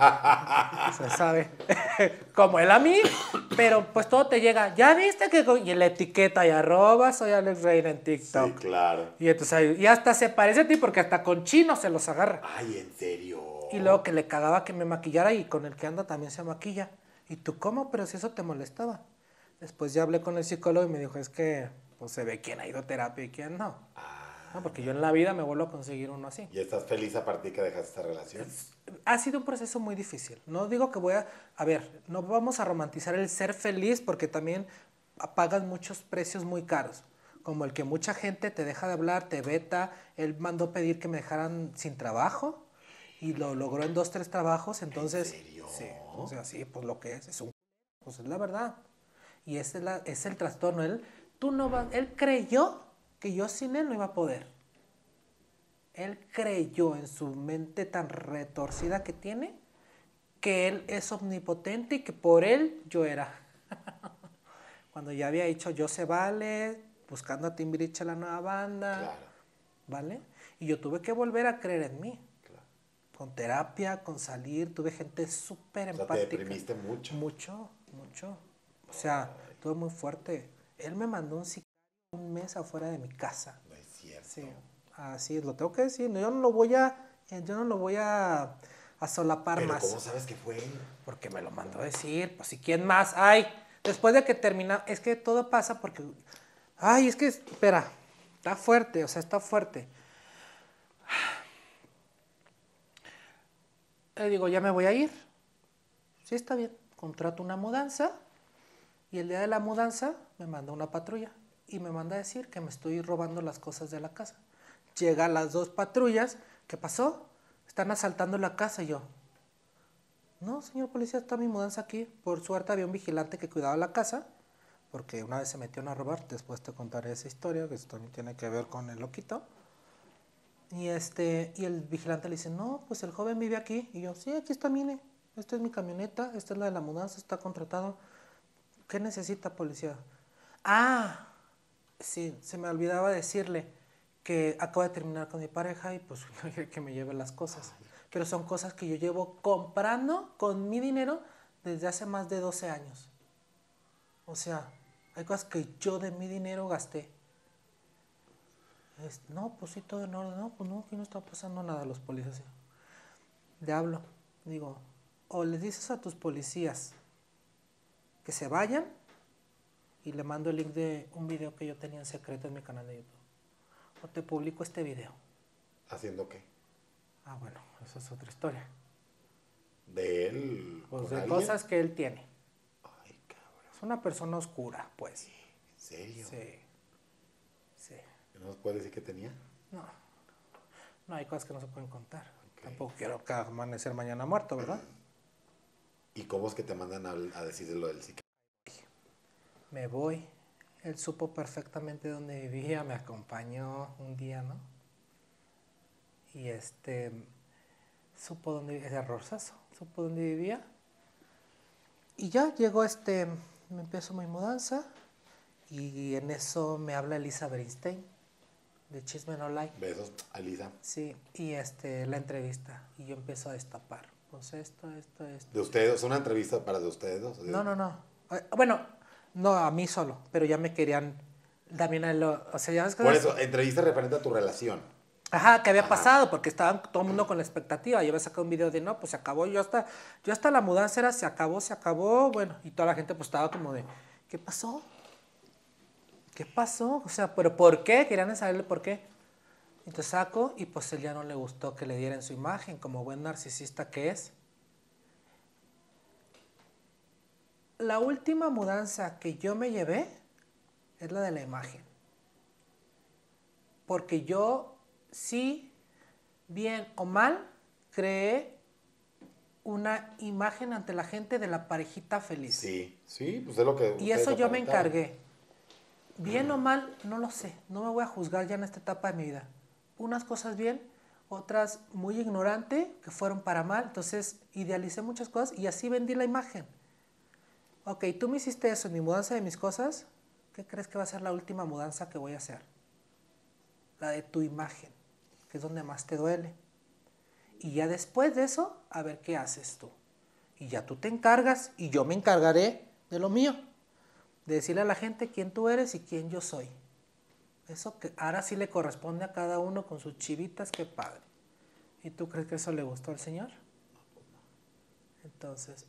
Se sabe. Como él a mí, pero pues todo te llega. ¿Ya viste que y en la etiqueta y @ soy Alex Reina en TikTok? Sí, claro. Y entonces y hasta se parece a ti porque hasta con chinos se los agarra. Ay, ¿en serio? Y luego que le cagaba que me maquillara y con el que anda también se maquilla. ¿Y tú cómo? Pero si eso te molestaba. Después ya hablé con el psicólogo y me dijo, es que pues se ve quién ha ido a terapia y quién no. No, porque yo en la vida me vuelvo a conseguir uno así. ¿Y estás feliz a partir que dejaste esta relación? Ha sido un proceso muy difícil. No digo que a ver, no vamos a romantizar el ser feliz porque también pagas muchos precios muy caros. Como el que mucha gente te deja de hablar, te veta. Él mandó pedir que me dejaran sin trabajo y lo logró en 2, 3 trabajos. Entonces, ¿en serio? Sí, o sea, sí, pues lo que es pues es la verdad. Y es el trastorno. Él creyó que yo sin él no iba a poder. Él creyó en su mente tan retorcida que tiene que él es omnipotente y que por él yo era. Cuando ya había dicho yo se vale, buscando a Timbiriche la nueva banda, claro. ¿Vale? Y yo tuve que volver a creer en mí. Claro. Con terapia, con salir, tuve gente súper empática. O sea, te deprimiste mucho. Mucho. O sea, estuvo muy fuerte. Él me mandó un sicario 1 mes afuera de mi casa. No es cierto. Sí, así es, lo tengo que decir. Yo no lo voy a solapar ¿Pero más. cómo sabes que fue él? Porque me lo mandó a decir. Pues, ¿y quién más? Ay, después de que termina, es que todo pasa porque... Ay, es que, espera, está fuerte, está fuerte. Le digo, ya me voy a ir. Sí, está bien. Contrato una mudanza y el día de la mudanza me manda una patrulla y me manda a decir que me estoy robando las cosas de la casa. Llegan las 2 patrullas. ¿Qué pasó? Están asaltando la casa y yo. No, señor policía, está mi mudanza aquí. Por suerte había un vigilante que cuidaba la casa, porque una vez se metieron a robar. Después te contaré esa historia, que esto también tiene que ver con el loquito. Y el vigilante le dice, no, pues el joven vive aquí. Y yo, sí, aquí está mi INE. esta es mi camioneta, esta es la de la mudanza, está contratado. ¿Qué necesita, policía? Ah, sí, se me olvidaba decirle que acabo de terminar con mi pareja y pues que me lleve las cosas. Pero son cosas que yo llevo comprando con mi dinero desde hace más de 12 años. O sea, hay cosas que yo de mi dinero gasté. No, pues sí, todo en orden. No, pues no, aquí no está pasando nada. Los policías. Le hablo. Digo, o les dices a tus policías que se vayan y le mando el link de un video que yo tenía en secreto en mi canal de YouTube. O te publico este video. ¿Haciendo qué? Ah, bueno, eso es otra historia. ¿De él? Pues ¿Con de alguien? cosas que él tiene. Ay, cabrón. Es una persona oscura, pues. ¿En serio? Sí. Sí. ¿No nos puede decir qué tenía? No. No hay cosas que no se pueden contar. Ok. Tampoco quiero que amanecer mañana muerto, ¿verdad? ¿Y cómo es que te mandan a decir lo del psiquiatra? Me voy. Él supo perfectamente dónde vivía, me acompañó un día, ¿no? Y supo dónde vivía, era Rosazo, supo dónde vivía. Y ya llegó me empezó mi mudanza y en eso me habla Elisa Bernstein de Chisme No Like. Besos, Alisa. Sí, y la entrevista y yo empiezo a destapar. Pues esto. ¿De ustedes? ¿Es una entrevista para de ustedes dos? No. Bueno, no a mí solo, pero ya me querían también o sea, ya ves que Por eso, entrevista referente a tu relación. ajá, ¿qué había Ajá. pasado? Porque estaba todo el mundo con la expectativa. Yo había sacado un video de, no, pues se acabó. Yo hasta la mudanza era, se acabó. Bueno, y toda la gente pues estaba como de, ¿qué pasó? ¿Qué pasó? O sea, ¿pero por qué? Querían saberle por qué. Entonces saco y pues él ya no le gustó que le dieran su imagen, como buen narcisista que es. La última mudanza que yo me llevé es la de la imagen. Porque yo sí, bien o mal, creé una imagen ante la gente de la parejita feliz. Sí, pues es lo que Y ustedes eso yo me aparentaban. encargué. Bien o mal, no lo sé. No me voy a juzgar ya en esta etapa de mi vida. Unas cosas bien, otras muy ignorante, que fueron para mal. Entonces idealicé muchas cosas y así vendí la imagen. Ok, tú me hiciste eso en mi mudanza de mis cosas. ¿Qué crees que va a ser la última mudanza que voy a hacer? La de tu imagen, que es donde más te duele. Y ya después de eso, a ver qué haces tú. Y ya tú te encargas y yo me encargaré de lo mío. De decirle a la gente quién tú eres y quién yo soy. Eso que ahora sí le corresponde a cada uno con sus chivitas, qué padre. ¿Y tú crees que eso le gustó al Señor? Entonces,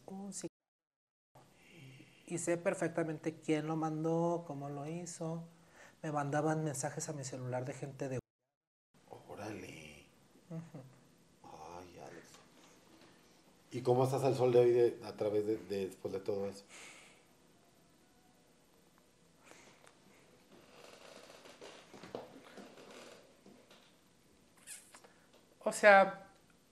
y sé perfectamente quién lo mandó, cómo lo hizo. Me mandaban mensajes a mi celular de gente de... Órale. Ay, Alex. ¿Y cómo estás al sol de hoy a través de después de todo eso? O sea,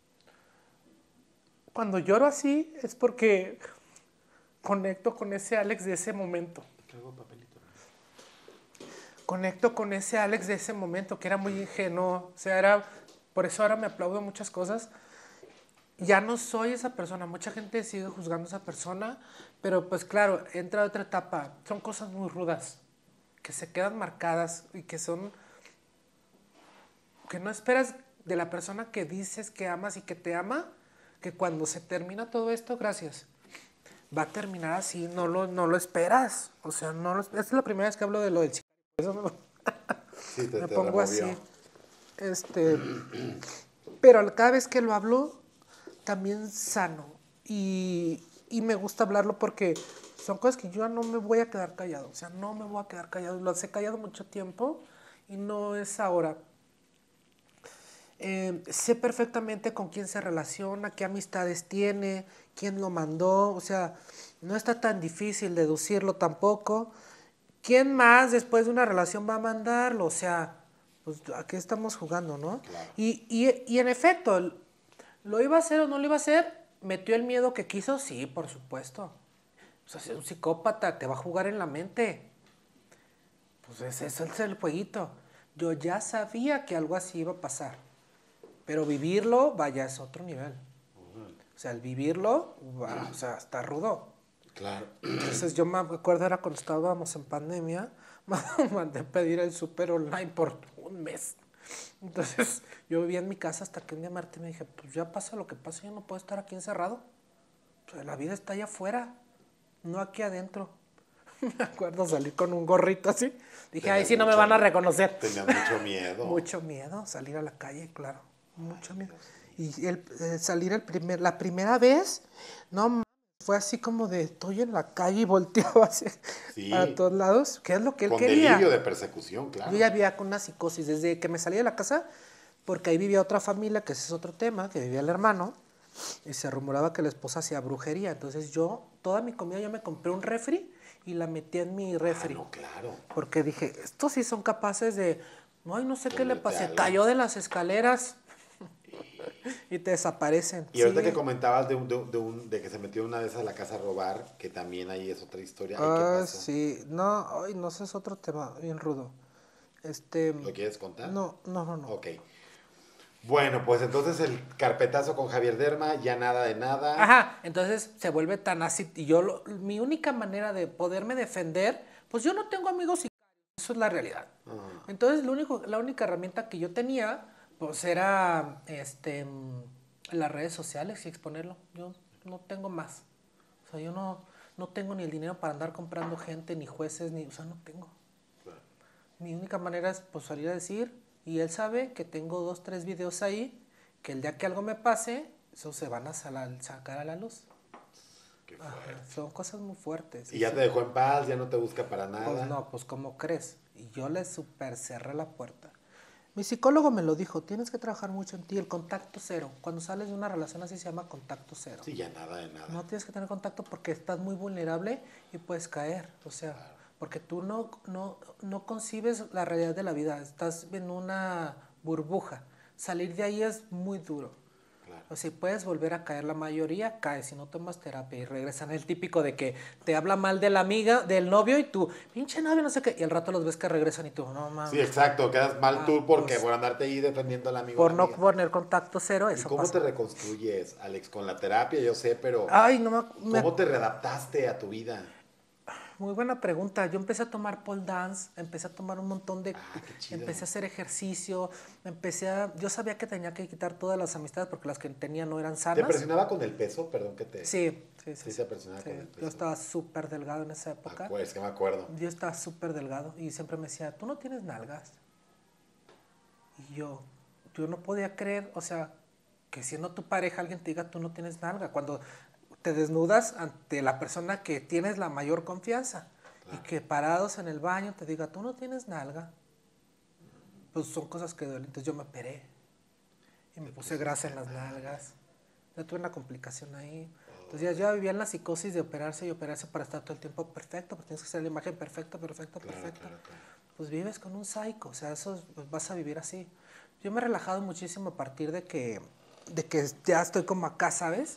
cuando lloro así es porque conecto con ese Alex de ese momento. Traigo papelito. Conecto con ese Alex de ese momento que era muy ingenuo. O sea, por eso ahora me aplaudo muchas cosas. Ya no soy esa persona. Mucha gente sigue juzgando a esa persona, pero pues claro, entra otra etapa. Son cosas muy rudas que se quedan marcadas y que no esperas de la persona que dices que amas y que te ama, que cuando se termina todo esto, gracias, va a terminar así, no lo esperas. O sea, esta es la primera vez que hablo de lo del chico. Eso Sí, me te pongo removió. así. Pero cada vez que lo hablo, también sano. Y me gusta hablarlo porque son cosas que yo no me voy a quedar callado. O sea, no me voy a quedar callado. Lo he callado mucho tiempo y no es ahora. Sé perfectamente con quién se relaciona, qué amistades tiene, quién lo mandó. O sea, no está tan difícil deducirlo tampoco. ¿Quién más después de una relación va a mandarlo? O sea, pues ¿a qué estamos jugando, no? Claro. Y en efecto, ¿lo iba a hacer o no lo iba a hacer? ¿Metió el miedo que quiso? Sí, por supuesto. O sea, si es un psicópata, te va a jugar en la mente. Pues ese es el jueguito. Yo ya sabía que algo así iba a pasar. Pero vivirlo, vaya, es otro nivel. O sea, el vivirlo, o sea, está rudo. Claro. Entonces yo me acuerdo era cuando estábamos en pandemia, mandé pedir el súper online por un mes. Entonces yo vivía en mi casa hasta que un día Martín me dije, pues ya pasa lo que pasa, yo no puedo estar aquí encerrado. O sea, la vida está allá afuera, no aquí adentro. Me acuerdo salir con un gorrito así. Dije, Tenías ay, sí, no me van a reconocer. Tenías mucho miedo. Mucho miedo salir a la calle, claro. Mucho Ay, miedo. Dios. Y salir la primera vez, no mames, fue así como de estoy en la calle y volteaba hacia para Sí, todos lados. ¿Qué es lo que él con quería? delirio de persecución, claro. Yo ya vivía con una psicosis desde que me salí de la casa, porque ahí vivía otra familia, que ese es otro tema, que vivía el hermano, y se rumoraba que la esposa hacía brujería. Entonces yo, toda mi comida, yo me compré un refri y la metí en mi refri. No, claro. Porque dije, estos sí son capaces de, ay, no sé qué le Ponerte pasé, algo. cayó de las escaleras y te desaparecen. Y ahorita Sí. que comentabas de que se metió una vez a la casa a robar, que también ahí es otra historia. Ay, ¿qué Ah, pasó? sí, no, ay, no, ese es otro tema bien rudo. Este, ¿Lo quieres contar? no. Ok. Bueno, pues entonces el carpetazo con Javier Derma, ya nada de nada. Ajá, entonces se vuelve tan así, y yo, mi única manera de poderme defender, pues yo no tengo amigos sicarios, eso es la realidad. Ah, Entonces la única herramienta que yo tenía, pues era, las redes sociales y exponerlo. Yo no tengo más. O sea, yo no tengo ni el dinero para andar comprando gente, ni jueces, ni, o sea, no tengo. claro. Mi única manera es pues salir a decir, y él sabe que tengo 2, 3 videos ahí, que el día que algo me pase, esos se van a sacar a la luz. Qué Ajá, fuerte. son cosas muy fuertes. Y ya te dejó en paz, ya no te busca para Pues nada. no, pues ¿cómo crees? Y yo le super cerré la puerta. Mi psicólogo me lo dijo, tienes que trabajar mucho en ti, el contacto cero. Cuando sales de una relación así se llama contacto cero. Sí, ya nada de nada. No tienes que tener contacto porque estás muy vulnerable y puedes caer. O sea, porque tú no concibes la realidad de la vida. Estás en una burbuja. Salir de ahí es muy duro. Claro. O sea, puedes volver a caer, la mayoría cae si no tomas terapia y regresan el típico de que te habla mal de la amiga, del novio y tú, pinche novio, no sé qué, y al rato los ves que regresan y tú, no Sí, mames. exacto, quedas mal tú porque Pues por andarte ahí defendiendo al amigo o por la no amiga. poner contacto cero, ¿Y eso cómo te pasa. reconstruyes, Alex? Con la terapia, yo sé, pero Ay, no ¿cómo te readaptaste a tu vida? muy buena pregunta. Yo empecé a tomar pole dance, empecé a tomar un montón de, Ah, qué chido. empecé a hacer ejercicio, yo sabía que tenía que quitar todas las amistades porque las que tenía no eran ¿Te sanas. presionaba con el peso? Perdón que te... Sí, sí, sí, Sí, sí. te presionaba Sí. con el Yo peso. estaba súper delgado en esa época. Es que me acuerdo. Yo estaba súper delgado y siempre me decía, tú no tienes nalgas. Y yo no podía creer, o sea, que siendo tu pareja alguien te diga, tú no tienes nalga. Cuando te desnudas ante la persona que tienes la mayor confianza. Y que parados en el baño te diga, tú no tienes nalga. Pues son cosas que duelen. Entonces yo me operé. Y me puse grasa en las nalgas. Ya tuve una complicación ahí. Entonces ya vivía en la psicosis de operarse y operarse para estar todo el tiempo perfecto, pues tienes que hacer la imagen perfecta. Claro. Pues vives con un psycho, o sea, pues vas a vivir así. Yo me he relajado muchísimo a partir de que ya estoy como acá, ¿sabes?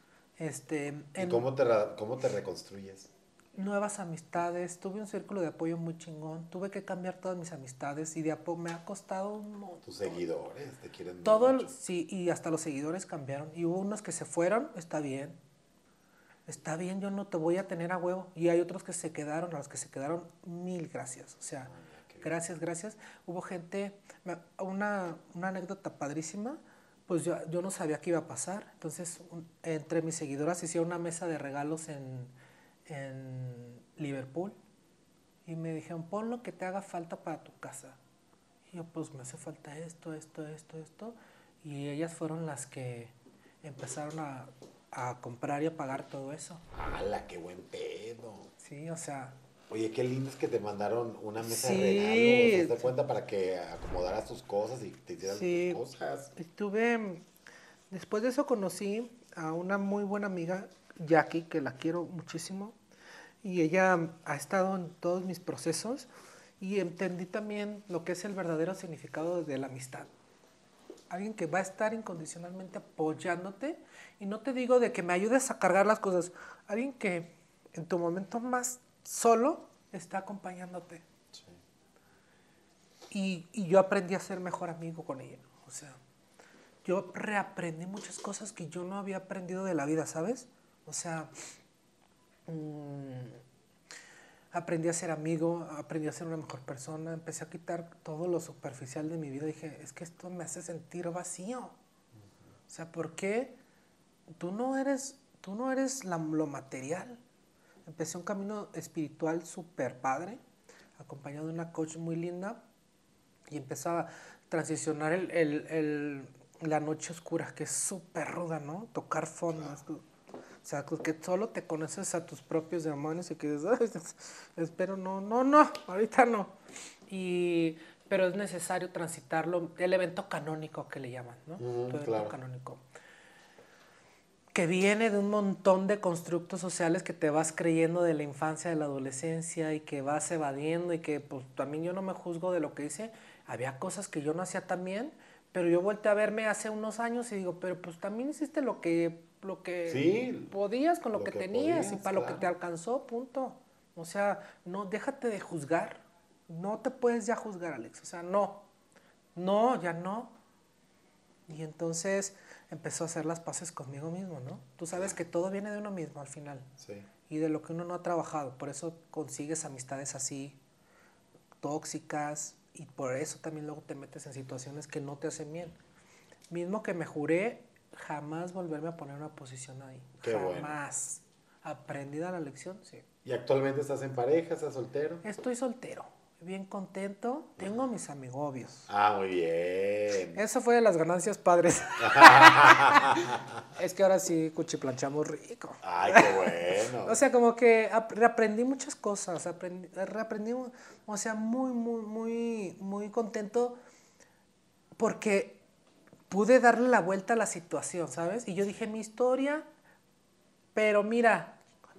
¿Y En cómo te reconstruyes? nuevas amistades, tuve un círculo de apoyo muy chingón, tuve que cambiar todas mis amistades y me ha costado un montón. Tus seguidores te quieren mucho. Sí, y hasta los seguidores cambiaron. Y hubo unos que se fueron, está bien, yo no te voy a tener a huevo. Y hay otros que se quedaron, a los que se quedaron, mil gracias. O sea, gracias. Hubo gente, una anécdota padrísima, pues yo no sabía qué iba a pasar. Entonces, entre mis seguidoras hicieron una mesa de regalos en Liverpool. Y me dijeron, pon lo que te haga falta para tu casa. Y yo, pues me hace falta esto. Y ellas fueron las que empezaron a comprar y a pagar todo eso. ¡Hala, qué buen pedo! Sí, o sea, Oye, qué lindo es que te mandaron una mesa de sí, regalos. ¿Te das cuenta para que acomodaras tus cosas y te hicieras sí. tus cosas? Después de eso conocí a una muy buena amiga, Jackie, que la quiero muchísimo. Y ella ha estado en todos mis procesos y entendí también lo que es el verdadero significado de la amistad. Alguien que va a estar incondicionalmente apoyándote, y no te digo de que me ayudes a cargar las cosas, alguien que en tu momento más solo está acompañándote. Sí. Y yo aprendí a ser mejor amigo con ella. O sea, yo reaprendí muchas cosas que yo no había aprendido de la vida, ¿sabes? O sea, aprendí a ser amigo, aprendí a ser una mejor persona, empecé a quitar todo lo superficial de mi vida. Dije, es que esto me hace sentir vacío. O sea, ¿por qué tú no eres lo material? Empecé un camino espiritual súper padre, acompañado de una coach muy linda, y empezó a transicionar la noche oscura, que es súper ruda, ¿no? Tocar fondo. O sea, que solo te conoces a tus propios demonios y que dices, "Ay, espero, no, ahorita no". Pero es necesario transitarlo, el evento canónico que le llaman, ¿no? Tu evento Claro. canónico. Que viene de un montón de constructos sociales que te vas creyendo de la infancia, de la adolescencia, y que vas evadiendo, y que pues también yo no me juzgo de lo que hice. Había cosas que yo no hacía tan bien, pero yo volteé a verme hace unos años y digo, pero pues también hiciste lo que Sí, podías con lo lo que que tenías y podías, para lo que te claro. alcanzó, punto. O sea, no, déjate de juzgar. No te puedes ya juzgar, Alex. O sea, no, ya no. Y entonces empezó a hacer las paces conmigo mismo, ¿no? Tú sabes Claro. que todo viene de uno mismo al final Sí. y de lo que uno no ha trabajado. Por eso consigues amistades así, tóxicas, y por eso también luego te metes en situaciones que no te hacen bien. Mismo que me juré jamás volverme a poner en una posición ahí. Qué bueno. Jamás. ¿Aprendida la lección? Sí. ¿Y actualmente estás en pareja, estás soltero? Estoy soltero, bien contento, tengo mis amigobios. Ah, muy bien. Eso fue de las ganancias padres. Es que ahora sí cuchiplanchamos rico. Ay, qué bueno. O sea, como que reaprendí muchas cosas, reaprendí, o sea, muy contento porque pude darle la vuelta a la situación, ¿sabes? Y yo dije, mi historia, pero mira,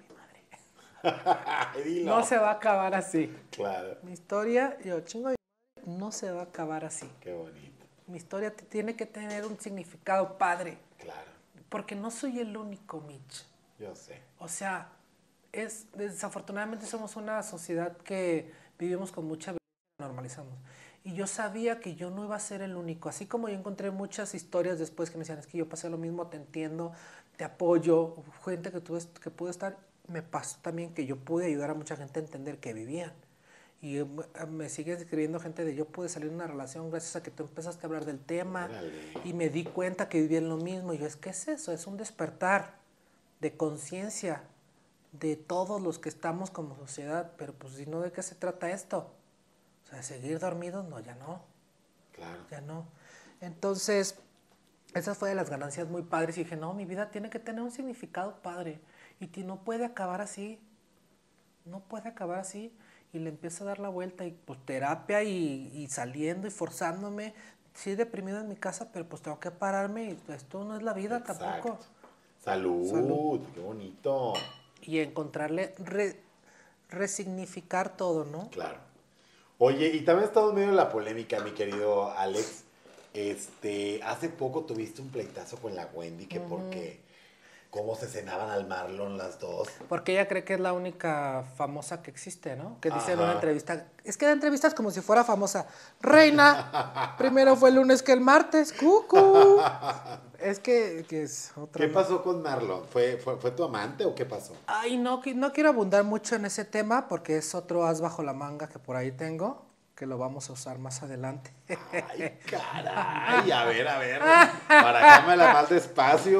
Ay, no dilo. se va a acabar así. Claro. Mi historia, yo chingo de madre, no se va a acabar así. Qué bonito. Mi historia tiene que tener un significado padre, Claro. porque no soy el único, Mitch. Yo sé. O sea, desafortunadamente somos una sociedad que vivimos con mucha violencia, normalizamos. Y yo sabía que yo no iba a ser el único. Así como yo encontré muchas historias después que me decían, es que yo pasé lo mismo, te entiendo, te apoyo. Gente que pudo estar, me pasó también que yo pude ayudar a mucha gente a entender que vivían. Y me sigue escribiendo gente de yo pude salir de una relación gracias a que tú empezaste a hablar del tema. Órale. Y me di cuenta que vivían lo mismo. Y yo, ¿qué es eso? Es un despertar de conciencia de todos los que estamos como sociedad. Pero pues si no, ¿de qué se trata esto? O sea, seguir dormidos, no, ya no, Claro. ya no. Entonces, esa fue de las ganancias muy padres. Y dije, no, mi vida tiene que tener un significado padre. Y no puede acabar así. No puede acabar así. Y le empiezo a dar la vuelta y pues terapia y saliendo y forzándome. Sí, deprimido en mi casa, pero pues tengo que pararme y esto no es la vida Exacto. tampoco. Salud. Salud. Qué bonito. Y encontrarle, resignificar todo, ¿no? Claro. Oye, y también estamos medio en la polémica, mi querido Alex. Hace poco tuviste un pleitazo con la Wendy, que porque cómo se cenaban al Marlon las dos. Porque ella cree que es la única famosa que existe, ¿no? Que dice en una Ajá. entrevista, es que da entrevistas como si fuera famosa. Reina, primero fue el lunes que el martes, cucu. Es que es otra. ¿Qué pasó con Marlon? ¿Fue tu amante o qué pasó? Ay, no quiero abundar mucho en ese tema porque es otro as bajo la manga que por ahí tengo, que lo vamos a usar más adelante. Ay, caray. A ver. Barajamela más despacio.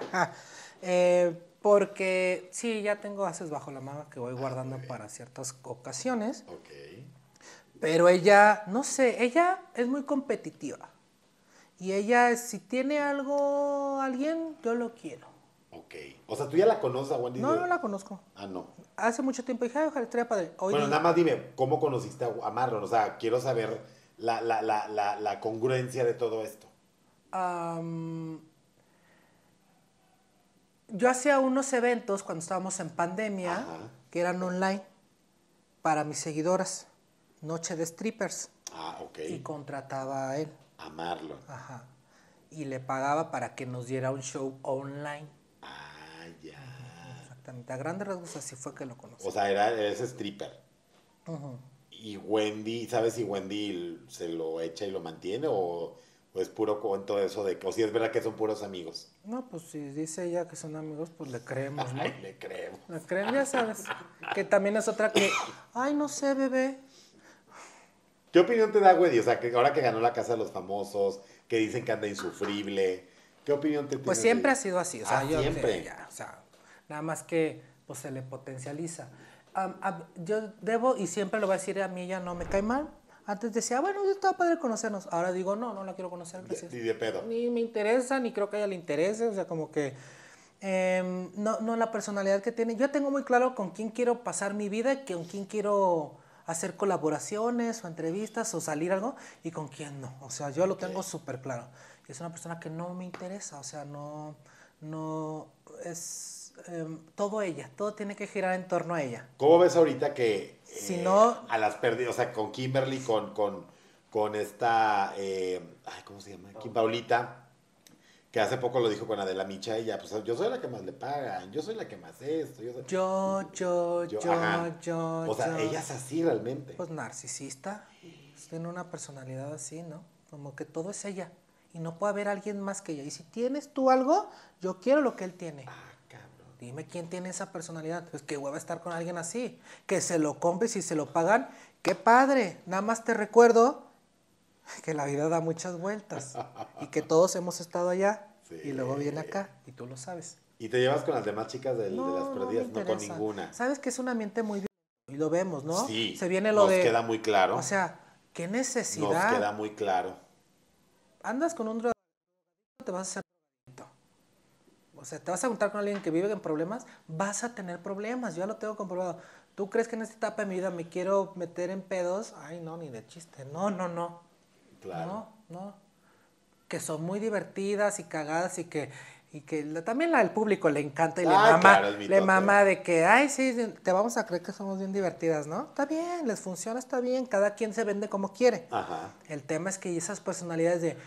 Porque sí, ya tengo ases bajo la manga que voy guardando Muy bien. para ciertas ocasiones. Ok. Pero ella, no sé, ella es muy competitiva. Y ella, si tiene algo, alguien, yo lo quiero. Ok. O sea, ¿tú ya la conoces a Wendy? No la conozco. Ah, no. Hace mucho tiempo dije, ay, ojalá estaría padre. Hoy Bueno, nada más dime, ¿cómo conociste a Marlon? O sea, quiero saber la congruencia de todo esto. yo hacía unos eventos cuando estábamos en pandemia, Ajá. que eran online, para mis seguidoras, Noche de Strippers, Ah, ok. y contrataba a él. A Marlon. Ajá. Y le pagaba para que nos diera un show online. Ah, ya. Exactamente. A grandes rasgos así fue que lo conocí. O sea, eres stripper. Y Wendy, ¿sabes si Wendy se lo echa y lo mantiene? ¿O ¿O es puro cuento eso de que, o si es verdad que son puros amigos? No, pues si dice ella que son amigos, pues le creemos, ¿no? Ay, le creemos. Le creemos, ya sabes. Que también es otra que, ay, no sé, bebé. ¿Qué opinión te da, güey? O sea, que ahora que ganó la Casa de los Famosos, que dicen que anda insufrible, ¿qué opinión te Pues tienes de siempre ha ella? sido así, o sea, yo Siempre. ya, o sea, nada más que pues se le potencializa. Yo debo, y siempre lo voy a decir, a mí ella no me cae mal. Antes decía, bueno, estaba padre conocernos. Ahora digo, no, no la quiero conocer, gracias. Ni de pedo. Ni me interesa, ni creo que a ella le interese, o sea, como que no la personalidad que tiene. Yo tengo muy claro con quién quiero pasar mi vida y con quién quiero hacer colaboraciones o entrevistas o salir algo y con quién no. O sea, yo lo tengo súper claro. Y es una persona que no me interesa, o sea, no es todo ella, todo tiene que girar en torno a ella. ¿Cómo ves ahorita que Si no, a las pérdidas, o sea, con Kimberly, con esta, ay, ¿cómo se llama? Kim Paulita, que hace poco lo dijo con Adela Micha, ella, pues yo soy la que más le pagan, yo soy la que más esto, yo soy... Ajá. O sea, ella es así realmente. pues narcisista, tiene una personalidad así, ¿no? Como que todo es ella y no puede haber alguien más que ella. Y si tienes tú algo, yo quiero lo que él tiene. Ah, cabrón. Dime quién tiene esa personalidad. Pues qué hueva estar con alguien así. Que se lo compres y se lo pagan. ¡Qué padre! Nada más te recuerdo que la vida da muchas vueltas y que todos hemos estado allá Sí. y luego viene acá y tú lo sabes. ¿Y te llevas con las demás chicas de las No me perdidas? No, con interesa. ninguna. Sabes que es un ambiente muy y lo vemos, ¿no? Sí, Se viene lo nos de, queda muy claro. o sea, qué Nos necesidad. queda muy claro. Andas con un drogadicto, te vas a hacer drogadicto. O sea, te vas a juntar con alguien que vive en problemas, vas a tener problemas, yo ya lo tengo comprobado. ¿Tú crees que en esta etapa de mi vida me quiero meter en pedos? Ay, no, ni de chiste. No. Claro. No. Que son muy divertidas y cagadas también al público le encanta y Claro, es le mitote. mama de que, ay, sí, te vamos a creer que somos bien divertidas, ¿no? Está bien, les funciona, está bien, cada quien se vende como quiere. Ajá. El tema es que esas personalidades de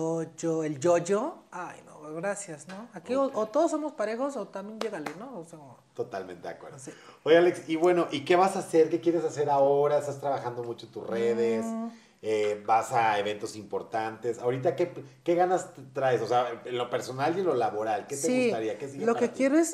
el yo, ay, no, gracias, ¿no? Aquí o todos somos parejos o también llégale, ¿no? O sea, Totalmente de acuerdo. Sí. Oye, Alex, y bueno, ¿y qué vas a hacer? ¿Qué quieres hacer ahora? ¿Estás trabajando mucho en tus redes? ¿Vas a eventos importantes? ¿Ahorita qué ganas traes? O sea, en lo personal y en lo laboral, ¿qué te sí, gustaría? ¿Qué sigue lo para que ti? quiero es,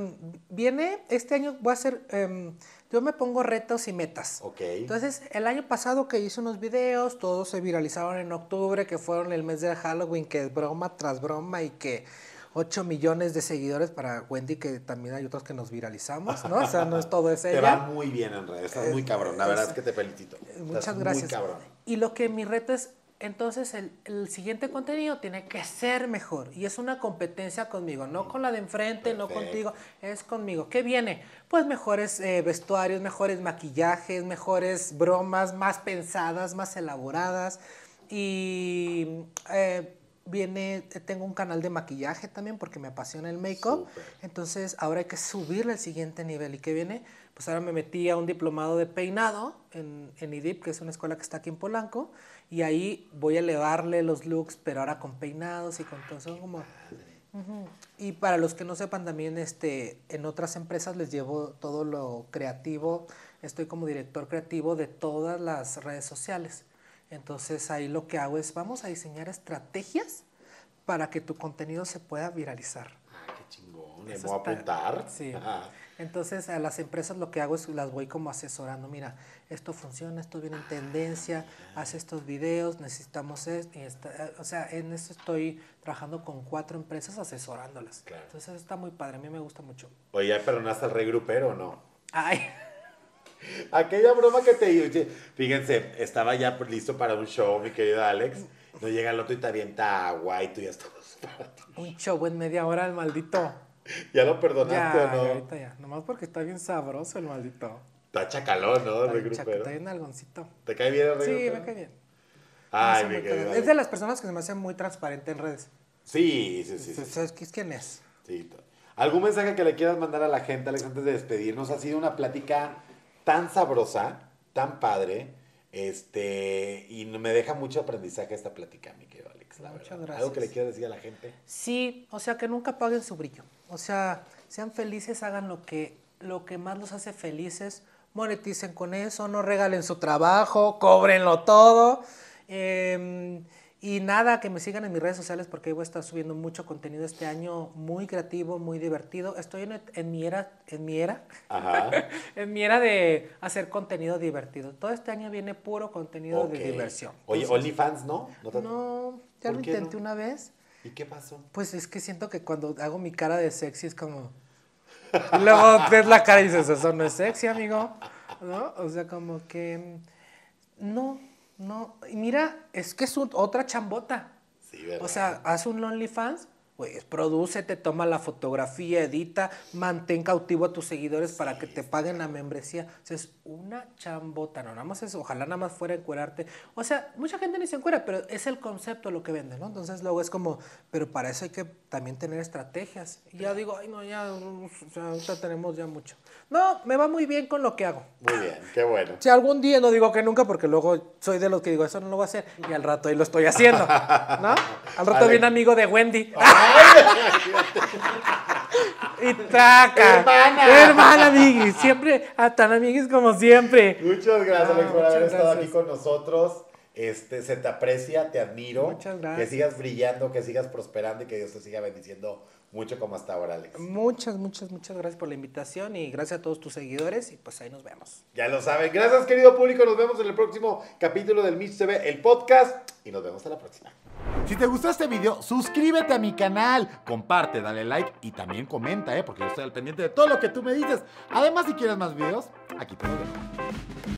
viene, este año voy a hacer, yo me pongo retos y metas. Ok. Entonces, el año pasado que hice unos videos, todos se viralizaron en octubre, que fueron el mes de Halloween, que es broma tras broma y que 8 millones de seguidores para Wendy, que también hay otros que nos viralizamos, ¿no? O sea, no es todo es Te va ella. muy bien en redes, estás muy cabrón. La verdad es que te felicito. Muchas Estás gracias. muy cabrón. Y lo que mi reto es, entonces el siguiente contenido tiene que ser mejor. Y es una competencia conmigo, no con la de enfrente, no Perfecto. contigo, es conmigo. ¿Qué viene? Pues mejores vestuarios, mejores maquillajes, mejores bromas, más pensadas, más elaboradas. Y tengo un canal de maquillaje también porque me apasiona el make-up. Súper. Entonces ahora hay que subirle al siguiente nivel. ¿Y qué viene? Pues ahora me metí a un diplomado de peinado en IDIP, que es una escuela que está aquí en Polanco, y ahí voy a elevarle los looks, pero ahora con peinados y con todo eso como... Ujú. Y para los que no sepan también, en otras empresas les llevo todo lo creativo, estoy como director creativo de todas las redes sociales. Entonces ahí lo que hago es, vamos a diseñar estrategias para que tu contenido se pueda viralizar. Ah, qué chingón. Me Eso voy a está- apuntar. Sí. Ajá. Entonces a las empresas lo que hago es las voy como asesorando. Mira, esto funciona, esto viene en tendencia, haz estos videos, necesitamos esto. O sea, en eso estoy trabajando con 4 empresas asesorándolas. Claro. Entonces está muy padre, a mí me gusta mucho. Oye, ¿ya perdonaste al rey grupero o no? Ay, Aquella broma que te oye, fíjense, estaba ya listo para un show, mi querido Alex. No llega el otro y te avienta agua y tú ya estabas para ti. un show en media hora el maldito. ¿Ya lo perdonaste Ya, o no? ahorita ya. Nomás porque está bien sabroso el maldito. Está chacalón, ¿no? El Está rey bien grupero. está bien algoncito. ¿Te cae bien el rey Sí, grupero? me cae bien. Ay, Me mi hace muy querido cagado. Alex. Es de las personas que se me hace muy transparente en redes. Sí. ¿Sabes quién es? Sí. ¿Algún mensaje que le quieras mandar a la gente, Alex, antes de despedirnos? Ha sido una plática tan sabrosa, tan padre, y me deja mucho aprendizaje esta plática, mi querido Alex, la Muchas verdad. gracias. ¿Algo que le quieras decir a la gente? Sí, o sea, que nunca apaguen su brillo. O sea, sean felices, hagan lo que más los hace felices, moneticen con eso, no regalen su trabajo, cóbrenlo todo. Y nada, que me sigan en mis redes sociales porque ahí voy a estar subiendo mucho contenido este año, muy creativo, muy divertido. Estoy en mi era, Ajá. en mi era de hacer contenido divertido. Todo este año viene puro contenido Ok. de diversión. Oye, Entonces, OnlyFans, ¿no? no, ya ¿Por lo qué intenté no? una vez. ¿Y qué pasó? Pues es que siento que cuando hago mi cara de sexy es como... Y luego ves la cara y dices, eso no es sexy, amigo. ¿No? O sea, como que... No, no. Y mira, es que es otra chambota. Sí, ¿verdad? O sea, haz un OnlyFans, pues prodúcete, toma la fotografía, edita, mantén cautivo a tus seguidores para que te paguen la membresía. O sea, es una chambota, no, nada más eso, ojalá nada más fuera encuerarte. O sea, mucha gente ni se encuera, pero es el concepto lo que vende, ¿no? Entonces luego es como, pero para eso hay que también tener estrategias. Y ya digo, ay no, ya, o sea, ahorita tenemos ya mucho. No, me va muy bien con lo que hago. Muy bien, qué bueno. Si algún día, no digo que nunca, porque luego soy de los que digo, eso no lo voy a hacer, y al rato ahí lo estoy haciendo, ¿no? Al rato viene amigo de Wendy. Y taca. Hermana, amiguis. Siempre, tan amiguis como siempre. Muchas gracias, Alex, por muchas haber estado gracias. aquí con nosotros. Se te aprecia, te admiro. Muchas gracias. Que sigas brillando, que sigas prosperando y que Dios te siga bendiciendo mucho como hasta ahora, Alex. Muchas gracias por la invitación y gracias a todos tus seguidores y pues ahí nos vemos. Ya lo saben. Gracias, querido público. Nos vemos en el próximo capítulo del Mitch TV, el podcast. Y nos vemos hasta la próxima. Si te gustó este video, suscríbete a mi canal, comparte, dale like y también comenta, porque yo estoy al pendiente de todo lo que tú me dices. Además, si quieres más videos, aquí te los dejo.